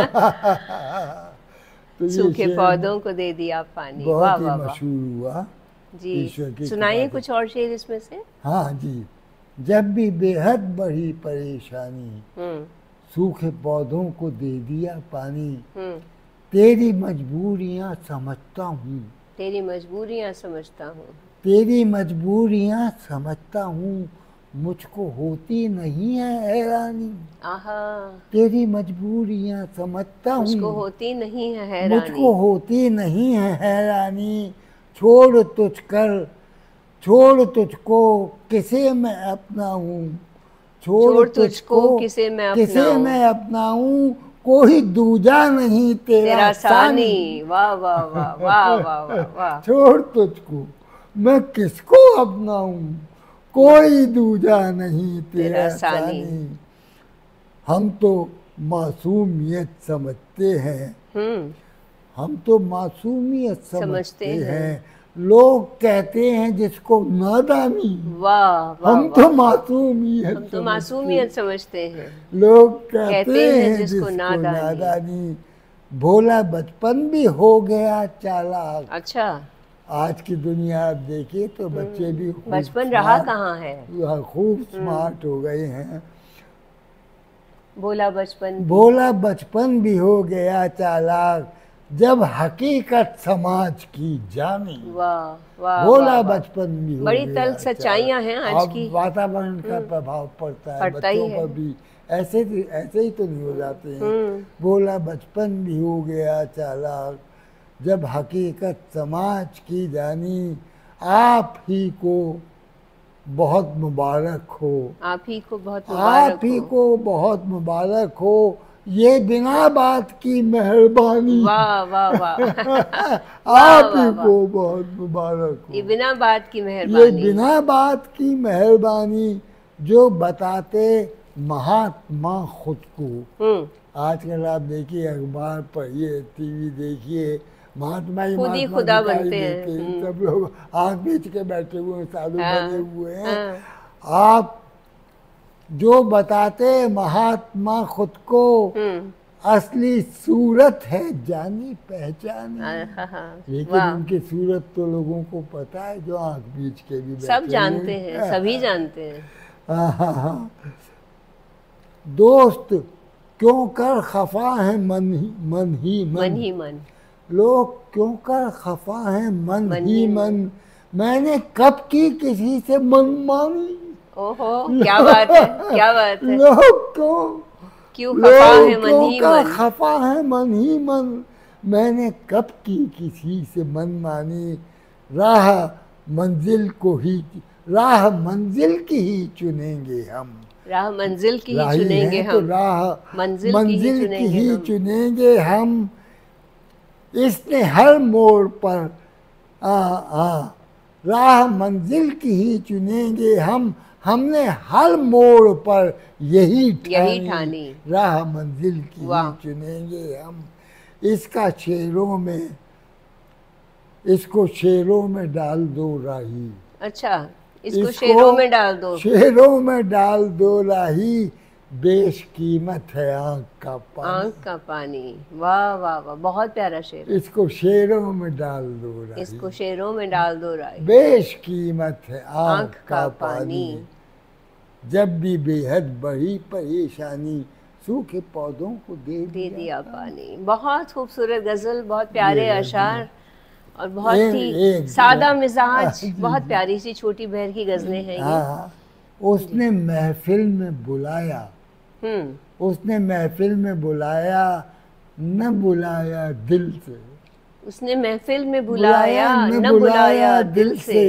तो ये सूखे शेर पौधों को दे दिया पानी, वाह बहुत ही वाह वाह। मशहूर हुआ। जी ईश्वर की सुनाइए कृपा से। कुछ और शेर इसमें से। हाँ जी। जब भी बेहद बड़ी परेशानी, हम्म सूखे पौधों को दे दिया पानी, हम्म तेरी मजबूरियां समझता हूँ, तेरी मजबूरियां समझता हूँ, तेरी मजबूरियां समझता हूँ, मुझको होती नहीं है हैरानी। आहा, तेरी मजबूरियां समझता हूँ, मुझको होती नहीं है हैरानी, मुझको होती नहीं है हैरानी। छोड़ तुझ कर, छोड़ तुझको किसे मैं अपनाऊं, छोड़ छोड़ तुझको तुझको किसे मैं किसे अपनाऊं, मैं अपनाऊं, कोई दूजा नहीं तेरा तेरा सानी। सानी, वाह वाह वाह वाह वाह वाह वाह। छोड़ तुझको मैं किसको अपनाऊं, कोई दूजा नहीं तेरा तेरा सानी। सानी। हम तो मासूमियत समझते हैं, हम्म हम तो मासूमियत समझते, समझते हैं। हैं, लोग कहते हैं जिसको नादानी। वाह वाह हम वाह, तो मासूमियत हम तो मासूमियत समझते हैं, लोग कहते, कहते हैं हैं जिसको जिसको नादानी। नादानी। भोला बचपन भी हो गया चालाक। अच्छा, आज की दुनिया आप देखिए तो बच्चे भी खूब बचपन रहा स्मार्ट- कहाँ है। खूब स्मार्ट हो गए हैं। भोला बचपन, भोला बचपन भी हो गया चालाक, जब हकीकत समाज की जानी। वाह वाह भोला वाह, वाह। बचपन भी हो बड़ी गया तल्ख सच्चाइयां हैं आज अब की। वातावरण का प्रभाव पड़ता है पड़ता ही बच्चों है। पर भी, ऐसे ऐसे ही तो नहीं हो जाते हैं। हम्म भोला बचपन भी हो गया चालाक, जब हकीकत समाज की जानी। आप ही को बहुत मुबारक हो, आप ही को बहुत मुबारक आप ही हो। को बहुत मुबारक हो, ये बिना बात की मेहरबानी। वाह वाह वाह आप ही को बहुत मुबारक हो, ये बिना बात की ये मेहरबानी, बिना बात की मेहरबानी, जो बताते महात्मा खुद को। हम्म आजकल आप देखिए, अखबार पढ़िए, टीवी देखिए, महात्मा ही खुद ही महात्मा खुदा दिखाई बनते हैं। देते हैं। हम्म। सब लोग आंख बीच के बैठे हुए हैं, साधु हाँ, बने हुए हैं। हाँ। आप जो बताते महात्मा खुद को, हम्म असली सूरत है जानी पहचानी। हाँ, हाँ, लेकिन वाह। उनकी सूरत तो लोगों को पता है, जो आंख बीच के भी बैठे सब हुए जानते हैं, सभी जानते हैं। हाँ, हाँ, हाँ। दोस्त क्यों कर खफा है मन ही मन ही मन, मन ही मन, लोग क्यों कर खफा है मन, मन ही ही मन, मैंने कब की किसी से मनमानी। ओहो, क्या बात है, क्या बात है। लोग क्यों क्यों खफा है लोग मन क्यों ही का मन, खफा है मन ही मन, मैंने कब की किसी से मन मानी। राह मंजिल को ही राह मंजिल की ही चुनेंगे हम, राह मंजिल की ही राही चुनेंगे हैं तो हम, राह मंजिल मंजिल की की ही ही चुनेंगे हम। चुनेंगे हम। इसने हर मोड़ पर आ आ राह मंजिल की ही चुनेंगे हम, हमने हर मोड़ पर यही ठानी, यही ठानी। राह मंजिल की वाह। ही चुनेंगे हम। इसका शेरों में इसको शेरों में डाल दो राही, अच्छा, इसको इसको शेरों में डाल दो। शेरों में डाल दो राही, बेश कीमत है आँख का पानी। आँख का पानी, वाह वाह वाह, बहुत प्यारा शेर है। इसको शेरों में डाल दो राही, इसको शेरों में डाल दो राही, बेश कीमत है आँख आँख का का पानी। पानी। जब भी बेहद बड़ी परेशानी, सूखे पौधों को दे दे दिया दिया पानी। बहुत खूबसूरत गजल, बहुत प्यारे ये अशार और बहुत एक- ही एक- सादा मिजाज, जी, बहुत प्यारी सी छोटी बहर की गजलें हैं ये। हाँ, उसने महफिल में बुलाया, हम्म उसने महफिल में बुलाया, न बुलाया दिल से, उसने महफिल में बुलाया, बुलाया, न बुलाया दिल से,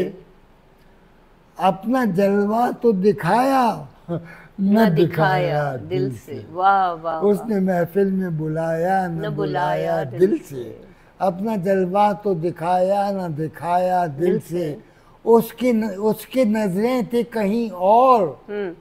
अपना जलवा तो दिखाया, न दिखाया दिल से। वाह वाह वाह। उसने महफिल में बुलाया, न न बुलाया बुलाया दिल दिल से, अपना जलवा तो दिखाया, न दिखाया दिल दिल से। से। उसकी न, उसकी नजरें थी कहीं और, हम्म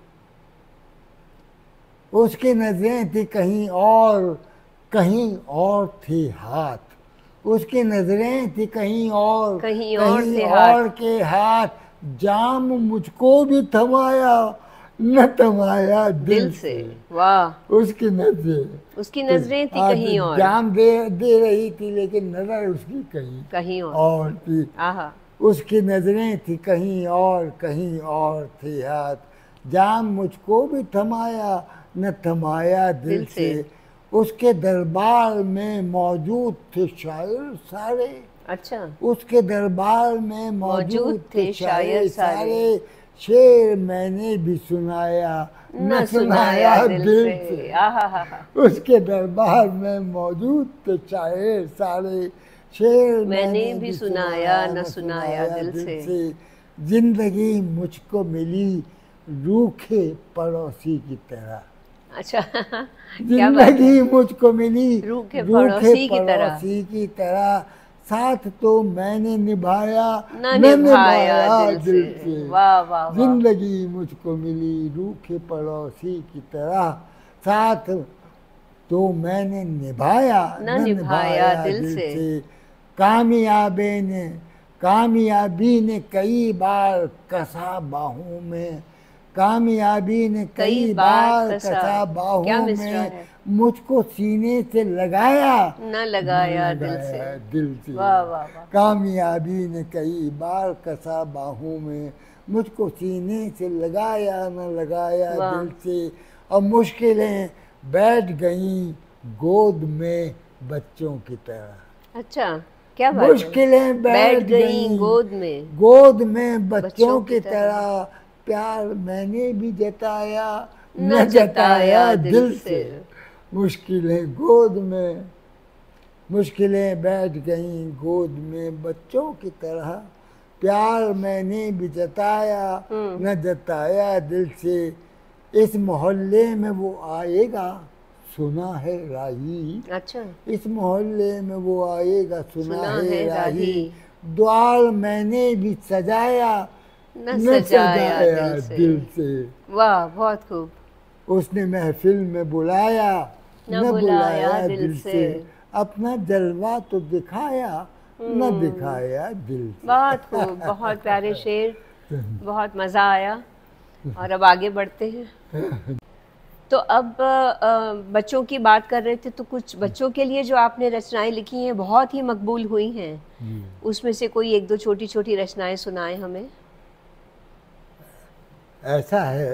उसकी नजरें थी कहीं और, कहीं और थे हाथ, उसकी नजरें थी कहीं और, कहीं और कहीं थे और हाथ। के हाथ, जाम मुझको भी थमाया न थमाया दिल, दिल से। वाह। उसकी नजरें उसकी तो नजरें थी हाँ, कहीं और, जाम दे दे रही थी लेकिन नजर उसकी कहीं कहीं और। और थी। आहा। उसकी नजरें थी कहीं और, कहीं और थी हाथ, जाम मुझको भी थमाया न थमाया दिल, दिल से। से। उसके दरबार में मौजूद थे शायर सारे, अच्छा। उसके दरबार में मौजूद मौजूद थे थे शायर शायर सारे, सारे, शेर मैंने भी सुनाया न न सुनाया सुनाया दिल दिल से। से। आहा हा हा। उसके दरबार में मौजूद थे शायर सारे, शेर मैंने भी सुनाया न सुनाया दिल से। जिंदगी मुझको मिली रूखे पड़ोसी की तरह, अच्छा। क्या बात है। जिंदगी मुझको मिली रूखे रूखे पड़ोसी की तरह, पड़ोसी की तरह, साथ तो मैंने निभाया न न निभाया निभाया दिल दिल से। से। वाह वाह वाह। जिंदगी मुझको मिली रूखे पड़ोसी की तरह, साथ तो मैंने निभाया न न निभाया निभाया दिल दिल से। से। कामयाबी ने कामयाबी ने कई बार कसा बाहों में, कामयाबी ने कई बार कसा बाहों क्या मिसरा में, है। मुझको सीने से लगाया न लगाया न दिल से। लगाया दिल से। वाह वाह वाह। कामयाबी ने कई बार कसा बाहों में, मुझको सीने से लगाया न लगाया वाह। दिल से। और मुश्किलें बैठ गईं गोद में बच्चों की तरह, अच्छा, क्या बात है। मुश्किलें बैठ गई गईं गोद में गोद में बच्चों बच्चों की की तरह, तरह, प्यार मैंने भी जताया न न जताया जताया दिल दिल से। से। मुश्किलें गोद में मुश्किलें बैठ गईं गोद में बच्चों की तरह, प्यार मैंने भी जताया न जताया दिल से। इस मोहल्ले में वो आएगा सुना है राही, अच्छा। इस मोहल्ले में वो आएगा सुना, सुना है है राही, राही, द्वार मैंने भी सजाया न न सजाया सजाया दिल से। दिल से। वाह, बहुत खूब। उसने महफिल में बुलाया न न बुलाया बुलाया दिल दिल से। से, अपना जलवा तो दिखाया न दिखाया दिल से। बहुत खूब, बहुत प्यारे शेर, बहुत मज़ा आया। और अब आगे बढ़ते हैं। तो अब अ, बच्चों की बात कर रहे थे, तो कुछ बच्चों के लिए जो आपने रचनाएं लिखी हैं बहुत ही मकबूल हुई हैं, उसमें से कोई एक दो छोटी छोटी रचनाएं सुनाएं हमें। ऐसा है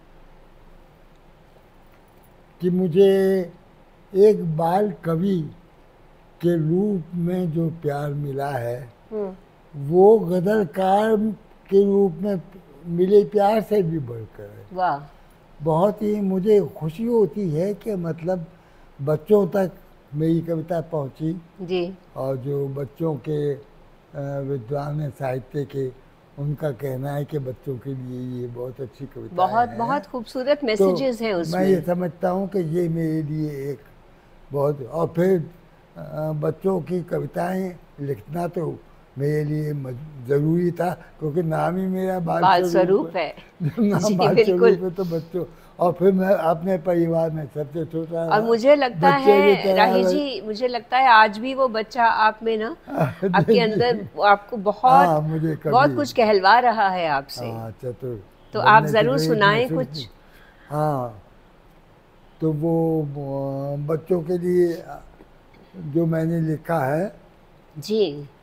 कि मुझे एक बाल कवि के रूप में जो प्यार मिला है वो गदरकार के रूप में मिले प्यार से भी बढ़कर है। वाह। बहुत ही मुझे खुशी होती है कि मतलब बच्चों तक मेरी कविता पहुंची जी। और जो बच्चों के विद्वान हैं साहित्य के, उनका कहना है कि बच्चों के लिए ये बहुत अच्छी कविता बहुत है, बहुत खूबसूरत मैसेजेस तो हैं उसमें। मैं ये समझता हूँ कि ये मेरे लिए एक बहुत, और फिर बच्चों की कविताएं लिखना तो मेरे लिए ज़रूरी था क्योंकि नाम ही मेरा बाल, बाल स्वरूप है। नाम बाल स्वरूप है, तो बच्चों, और फिर मैं अपने परिवार में सबसे छोटा, और मुझे लगता है राही जी, मुझे लगता है आज भी वो बच्चा आप में ना, आपके अंदर आपको बहुत हाँ, मुझे बहुत कुछ कहलवा रहा है आपसे। अच्छा, तो तो आप जरूर सुनाएं कुछ। हाँ, तो वो बच्चों के लिए जो मैंने लिखा है जी,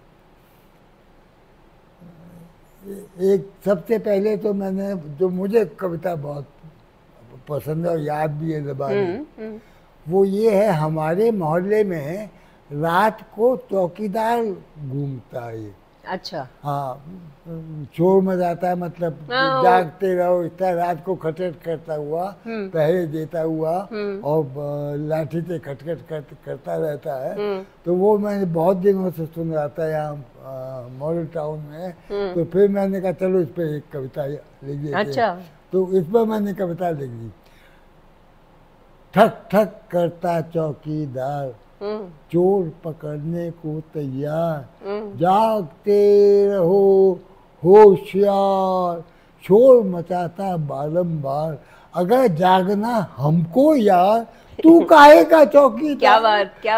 एक सबसे पहले तो मैंने, जो मुझे कविता बहुत पसंद है और याद भी है ज़बानी, वो ये है, हमारे मोहल्ले में रात को चौकीदार घूमता है। अच्छा। हाँ, चोर मचाता है, मतलब जागते रहो, इतना रात को खटखट करता हुआ, पहरे देता हुआ और लाठी से खटखट कर, करता रहता है। तो वो मैंने बहुत दिनों से सुन रहा था यहाँ मॉडल टाउन में, तो फिर मैंने कहा चलो इस पर एक कविता लिख देते। अच्छा। तो इस पर मैंने कविता लिख दी। ठक ठक करता चौकीदार, चोर पकड़ने को तैयार, जागते रहो होशियार, शोर मचाता बारंबार, अगर जागना हमको यार, तू काहे का चौकीदार। क्या बात, क्या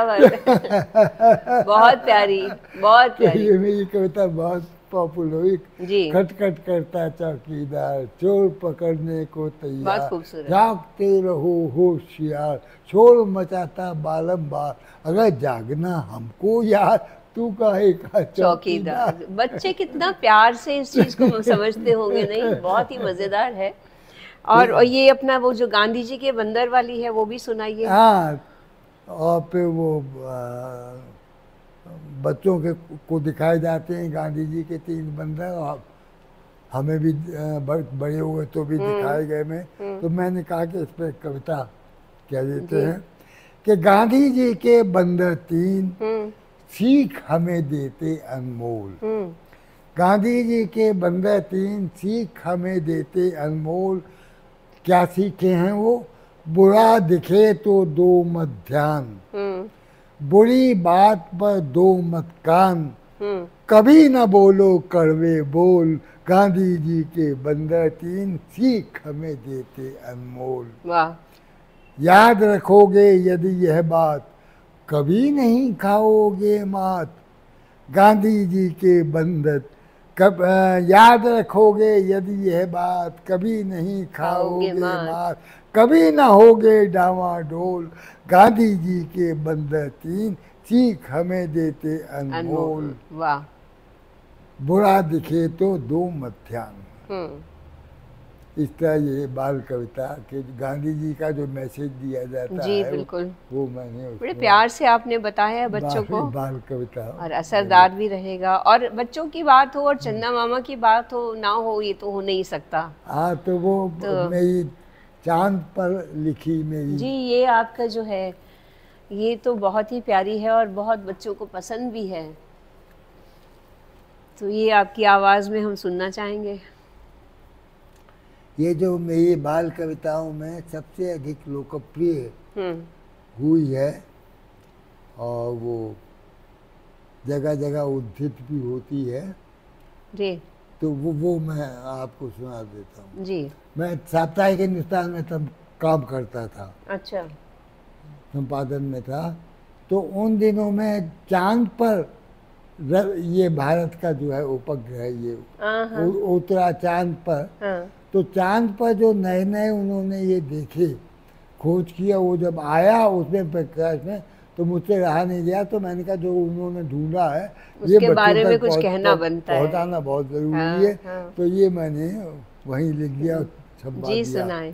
बात बहुत प्यारी, बहुत प्यारी। ये मेरी कविता बहुत पॉपुलर हुई। जी। खटखट करता चौकीदार, चोर पकड़ने को तैयार, बहुत खूबसूरत। जागते रहो होशियार, शोर मचाता बारंबार, अगर जागना हमको यार, तू काहे का चौकीदार। बच्चे कितना प्यार से इस चीज को समझते होंगे, नहीं? बहुत ही मजेदार है। और और ये अपना वो जो गांधी जी के बंदर वाली है वो भी सुनाइए। हाँ, और फिर वो आ, बच्चों के को दिखाए जाते हैं गांधी जी के तीन बंदर, और हमें भी बड़े हुए तो भी दिखाए गए में। तो मैंने कहा कि इस पर कविता कह देते हैं कि गांधी जी के बंदर तीन, सीख हमें देते अनमोल। गांधी जी के बंदर तीन, सीख हमें देते अनमोल। क्या सीखे हैं वो? बुरा दिखे तो दो मत ध्यान, बुरी बात पर दो मत कान, कभी न बोलो कड़वे बोल। गांधी जी के बंदर तीन, सीख हमें देते अनमोल। वाह। याद रखोगे यदि यह बात, कभी नहीं खाओगे मात। गांधी जी के बंदर कब याद रखोगे यदि यह बात, कभी नहीं खाओगे मात, कभी ना होगे डावाडोल। गांधी जी के बंदर तीन, सीख हमें देते अनमोल। वाह। बुरा दिखे तो दो मत ध्यान। इस तरह ये बाल कविता के गांधी जी का जो मैसेज दिया जाता जी, है, बिल्कुल। वो मैंने बड़े प्यार से आपने बताया है बच्चों को। बाल कविता और असरदार भी रहेगा। और बच्चों की बात हो और चंदा मामा की बात हो ना हो, ये तो हो नहीं सकता। हाँ, तो वो तो मेरी चांद पर लिखी मेरी। जी, ये आपका जो है ये तो बहुत ही प्यारी है और बहुत बच्चों को पसंद भी है। तो ये आपकी आवाज़ में हम सुनना चाहेंगे। ये जो मेरी बाल कविताओं में सबसे अधिक लोकप्रिय हुई है और वो जगह जगह उद्धृत भी होती है जी, तो वो वो मैं आपको सुना देता हूँ जी। मैं साप्ताहिक हिंदुस्तान में तब काम करता था। अच्छा। संपादन में था, तो उन दिनों में चांद पर ये भारत का जो है उपग्रह ये उतरा चांद पर। हाँ। तो चांद पर जो नए नए उन्होंने ये देखे, खोज किया, वो जब आया उसमें प्रकाश में, तो मुझसे रहा नहीं गया। तो मैंने कहा जो उन्होंने ढूंढा है ये बच्चों बारे में कुछ कहना बनता है, पहुंचाना बहुत जरूरी हाँ, है। हाँ। तो ये मैंने वहीं लिख दिया, छपवा दिया। सुनाए।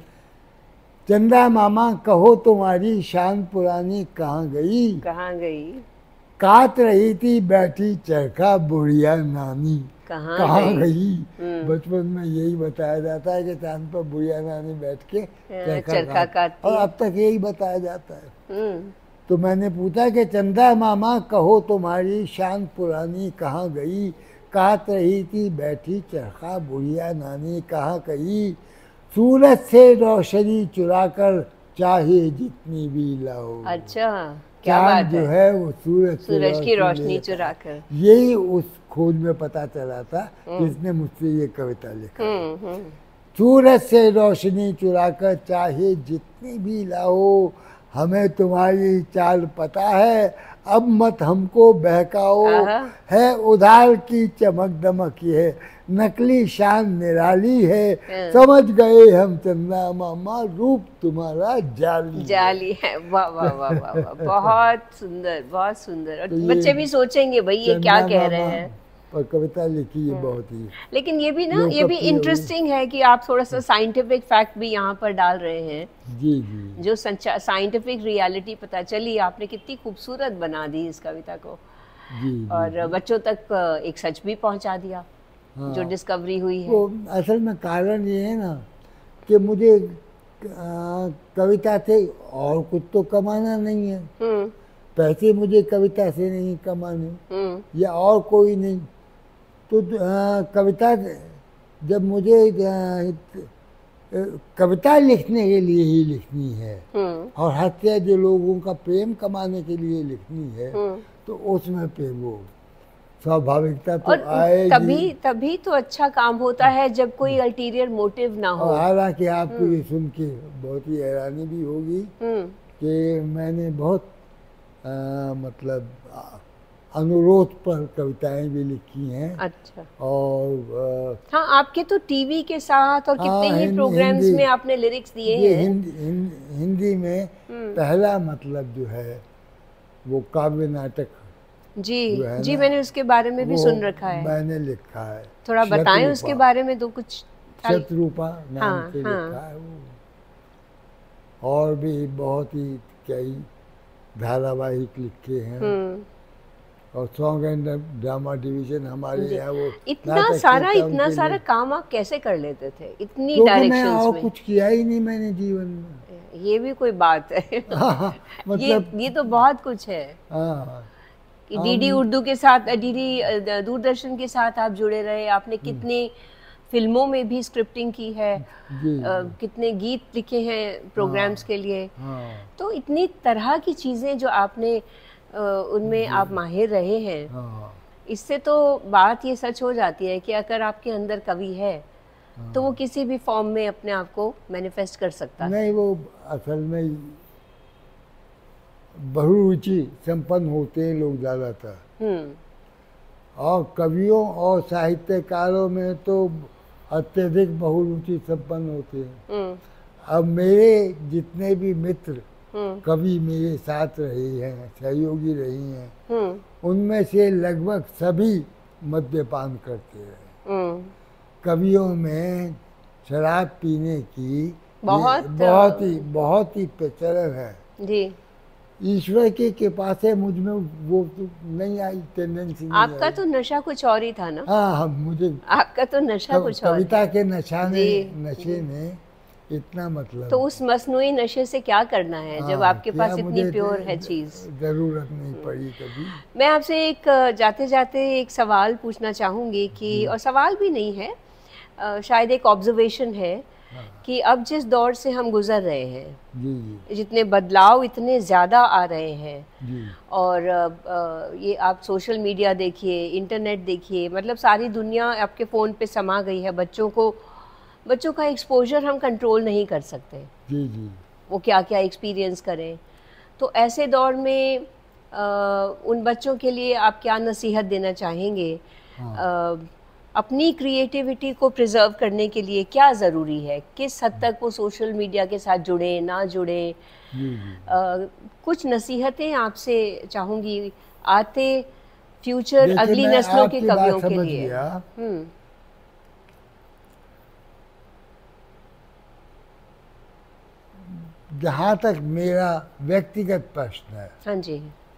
चंदा मामा कहो तुम्हारी शान पुरानी कहाँ गई, कहाँ गई। काट रही थी बैठी चरखा बुढ़िया नानी कहाँ गई, गई? बचपन में यही बताया जाता है कि चांद पर बुढ़िया नानी बैठ के चरखा काटती, और अब तक यही बताया जाता है। तो मैंने पूछा कि चंदा मामा कहो तुम्हारी शान पुरानी कहाँ गई, काट रही थी बैठी चरखा बुढ़िया नानी कहाँ गई। सूरज से रोशनी चुराकर चाहे जितनी भी लाओ। अच्छा, क्या बात जो है वो सूरज सूरज की रोशनी चुरा कर, यही उस खोज में पता चला था जिसने मुझसे ये कविता लिखा। सूरज से रोशनी चुराकर चाहे जितनी भी लाओ, हमें तुम्हारी चाल पता है, अब मत हमको बहकाओ। है उधार की चमक दमक ये, नकली शान निराली है, समझ गए हम चंदा मामा रूप तुम्हारा जाली जाली है। वाह वाह वाह वाह वाह, बहुत सुंदर, बहुत सुंदर। और तो बच्चे भी सोचेंगे भाई ये क्या कह रहे हैं। और कविता लिखी है बहुत ही, लेकिन ये भी ना, ये भी इंटरेस्टिंग है कि आप थोड़ा सा साइंटिफिक फैक्ट भी यहाँ पर डाल रहे हैं। जी जी। जो साइंटिफिक रियलिटी पता चली, आपने कितनी खूबसूरत बना दी इस कविता को। जी, और जी, बच्चों तक एक सच भी पहुँचा दिया। हाँ, जो डिस्कवरी हुई है। तो असल में कारण ये है ना कि मुझे आ, कविता से और कुछ तो कमाना नहीं है, पैसे मुझे कविता से नहीं कमाने, या और कोई नहीं। तो आ, कविता जब मुझे आ, कविता लिखने के लिए ही लिखनी है और हत्या जो लोगों का प्रेम कमाने के लिए लिखनी है, तो उसमें पे वो स्वाभाविकता तो और आएगी। तभी तभी तो अच्छा काम होता है जब कोई अल्टीरियर मोटिव ना हो। और हालांकि आपको ये सुन के बहुत ही हैरानी भी होगी कि मैंने बहुत आ, मतलब आ, अनुरोध पर कविताएं भी लिखी हैं। अच्छा। और आ, हाँ, आपके तो टीवी के साथ और कितने हाँ, ही प्रोग्राम्स में आपने लिरिक्स दिए ये हैं। हिंदी, हिंदी, हिंदी में पहला मतलब जो है वो काव्य नाटक जी जी, ना, मैंने उसके बारे में भी सुन रखा है। मैंने लिखा है। थोड़ा बताएं उसके बारे में, तो कुछ शत्रुपा नाम हाँ, से हाँ। लिखा है वो। और भी बहुत ही कई धारावाहिक लिखे हैं। और सॉन्ग एंड ड्रामा डिवीजन हमारे यहाँ वो इतना सारा इतना सारा काम आप कैसे कर लेते थे इतनी डायरेक्शंस में? कुछ किया ही नहीं मैंने जीवन में। ये भी कोई बात है। हाँ, मतलब ये ये तो बहुत कुछ है। हाँ, कि डीडी उर्दू के साथ, डीडी दूरदर्शन के साथ आप जुड़े रहे। आपने कितनी फिल्मों में भी स्क्रिप्टिंग की है, आ, कितने गीत लिखे हैं प्रोग्राम्स के लिए। तो इतनी तरह की चीज़ें जो आपने उनमें आप माहिर रहे हैं, इससे तो बात ये सच हो जाती है कि अगर आपके अंदर कवि है तो वो किसी भी फॉर्म में अपने आप को मैनिफेस्ट कर सकता है। नहीं, वो असल में बहुरुचि संपन्न होते हैं लोग ज़्यादातर। और कवियों और साहित्यकारों में तो अत्यधिक बहुरुचि संपन्न होते हैं। अब मेरे जितने भी मित्र कवि मेरे साथ रहे हैं, सहयोगी रही हैं, उनमें से लगभग सभी मद्यपान करते रहे। कवियों में शराब पीने की बहुत बहुत ही बहुत ही प्रचलन है जी। ईश्वर की कृपा से मुझ में वो तो नहीं आई, टेंडेंसी नहीं। आपका आई। तो नशा कुछ और ही था ना? हाँ हाँ, मुझे आपका तो नशा कव, कुछ और कविता के नशा ने नशे ने इतना मतलब। तो उस मसनूई नशे से क्या करना है हाँ, जब आपके पास इतनी प्योर है चीज? जरूरत नहीं पड़ी कभी। मैं आपसे एक जाते जाते एक सवाल पूछना चाहूंगी कि, और सवाल भी नहीं है, शायद एक ऑब्जर्वेशन है हाँ। कि अब जिस दौर से हम गुजर रहे हैं जी जी। जितने बदलाव इतने ज़्यादा आ रहे हैं जी। और ये आप सोशल मीडिया देखिए, इंटरनेट देखिए, मतलब सारी दुनिया आपके फ़ोन पे समा गई है। बच्चों को बच्चों का एक्सपोजर हम कंट्रोल नहीं कर सकते जी जी। वो क्या क्या एक्सपीरियंस करें। तो ऐसे दौर में आ, उन बच्चों के लिए आप क्या नसीहत देना चाहेंगे? हाँ। आ, अपनी क्रिएटिविटी को प्रिजर्व करने के लिए क्या ज़रूरी है? किस हद तक वो सोशल मीडिया के साथ जुड़े ना जुड़े? कुछ नसीहतें आपसे चाहूँगी आते फ्यूचर अगली नस्लों के कवियों के लिए। हम्म जहाँ तक मेरा व्यक्तिगत प्रश्न है हाँ जी,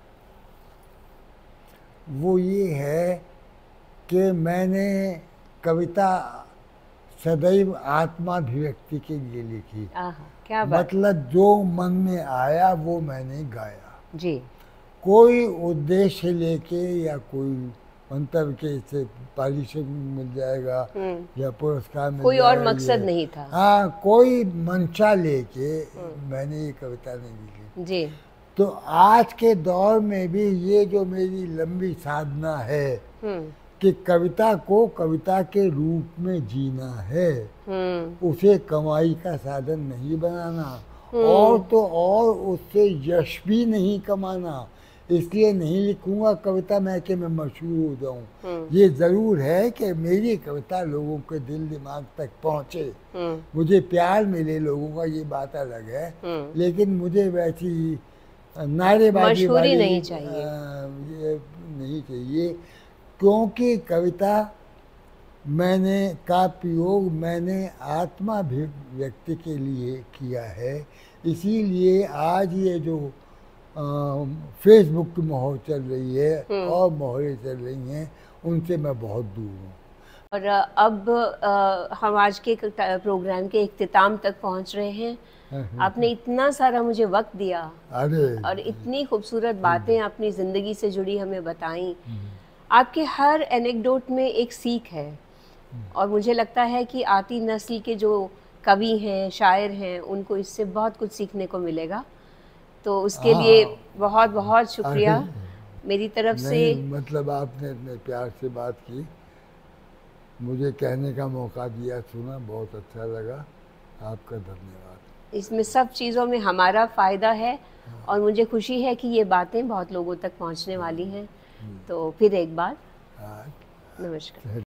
वो ये है कि मैंने कविता सदैव आत्माभिव्यक्ति के लिए लिखी। क्या बात? मतलब जो मन में आया वो मैंने गाया जी। कोई उद्देश्य लेके या कोई मंतव्य के से पारितोषिक मिल जाएगा या पुरस्कार मिल कोई जाएगा, और मकसद नहीं था। हाँ, कोई मंशा लेके मैंने ये कविता नहीं लिखी जी। तो आज के दौर में भी ये जो मेरी लंबी साधना है कि कविता को कविता के रूप में जीना है, उसे कमाई का साधन नहीं बनाना और तो और उससे यश भी नहीं कमाना। इसलिए नहीं लिखूंगा कविता मैं कि मैं मशहूर हो जाऊं। ये जरूर है कि मेरी कविता लोगों के दिल दिमाग तक पहुंचे, मुझे प्यार मिले लोगों का, ये बात अलग है। लेकिन मुझे वैसी नारेबाजी वाली नहीं चाहिए, ये नहीं चाहिए, क्योंकि कविता मैंने का प्रयोग मैंने आत्माभिव्यक्ति के लिए किया है। इसीलिए आज ये जो फेसबुक की मोहर चल रही है और मोहरें चल रही हैं, उनसे मैं बहुत दूर हूँ। और अब आ, हम आज के प्रोग्राम के इख्तिताम तक पहुँच रहे हैं। आपने इतना सारा मुझे वक्त दिया अरे और इतनी खूबसूरत बातें अपनी ज़िंदगी से जुड़ी हमें बताई। आपके हर एनेक्डोट में एक सीख है और मुझे लगता है कि आती नस्ल के जो कवि हैं, शायर हैं, उनको इससे बहुत कुछ सीखने को मिलेगा। तो उसके लिए बहुत बहुत शुक्रिया। मेरी तरफ से। मतलब आपने इतने प्यार से बात की, मुझे कहने का मौका दिया, सुना, बहुत अच्छा लगा। आपका धन्यवाद। इसमें सब चीज़ों में हमारा फ़ायदा है और मुझे खुशी है कि ये बातें बहुत लोगों तक पहुंचने वाली हैं। तो फिर एक बार नमस्कार।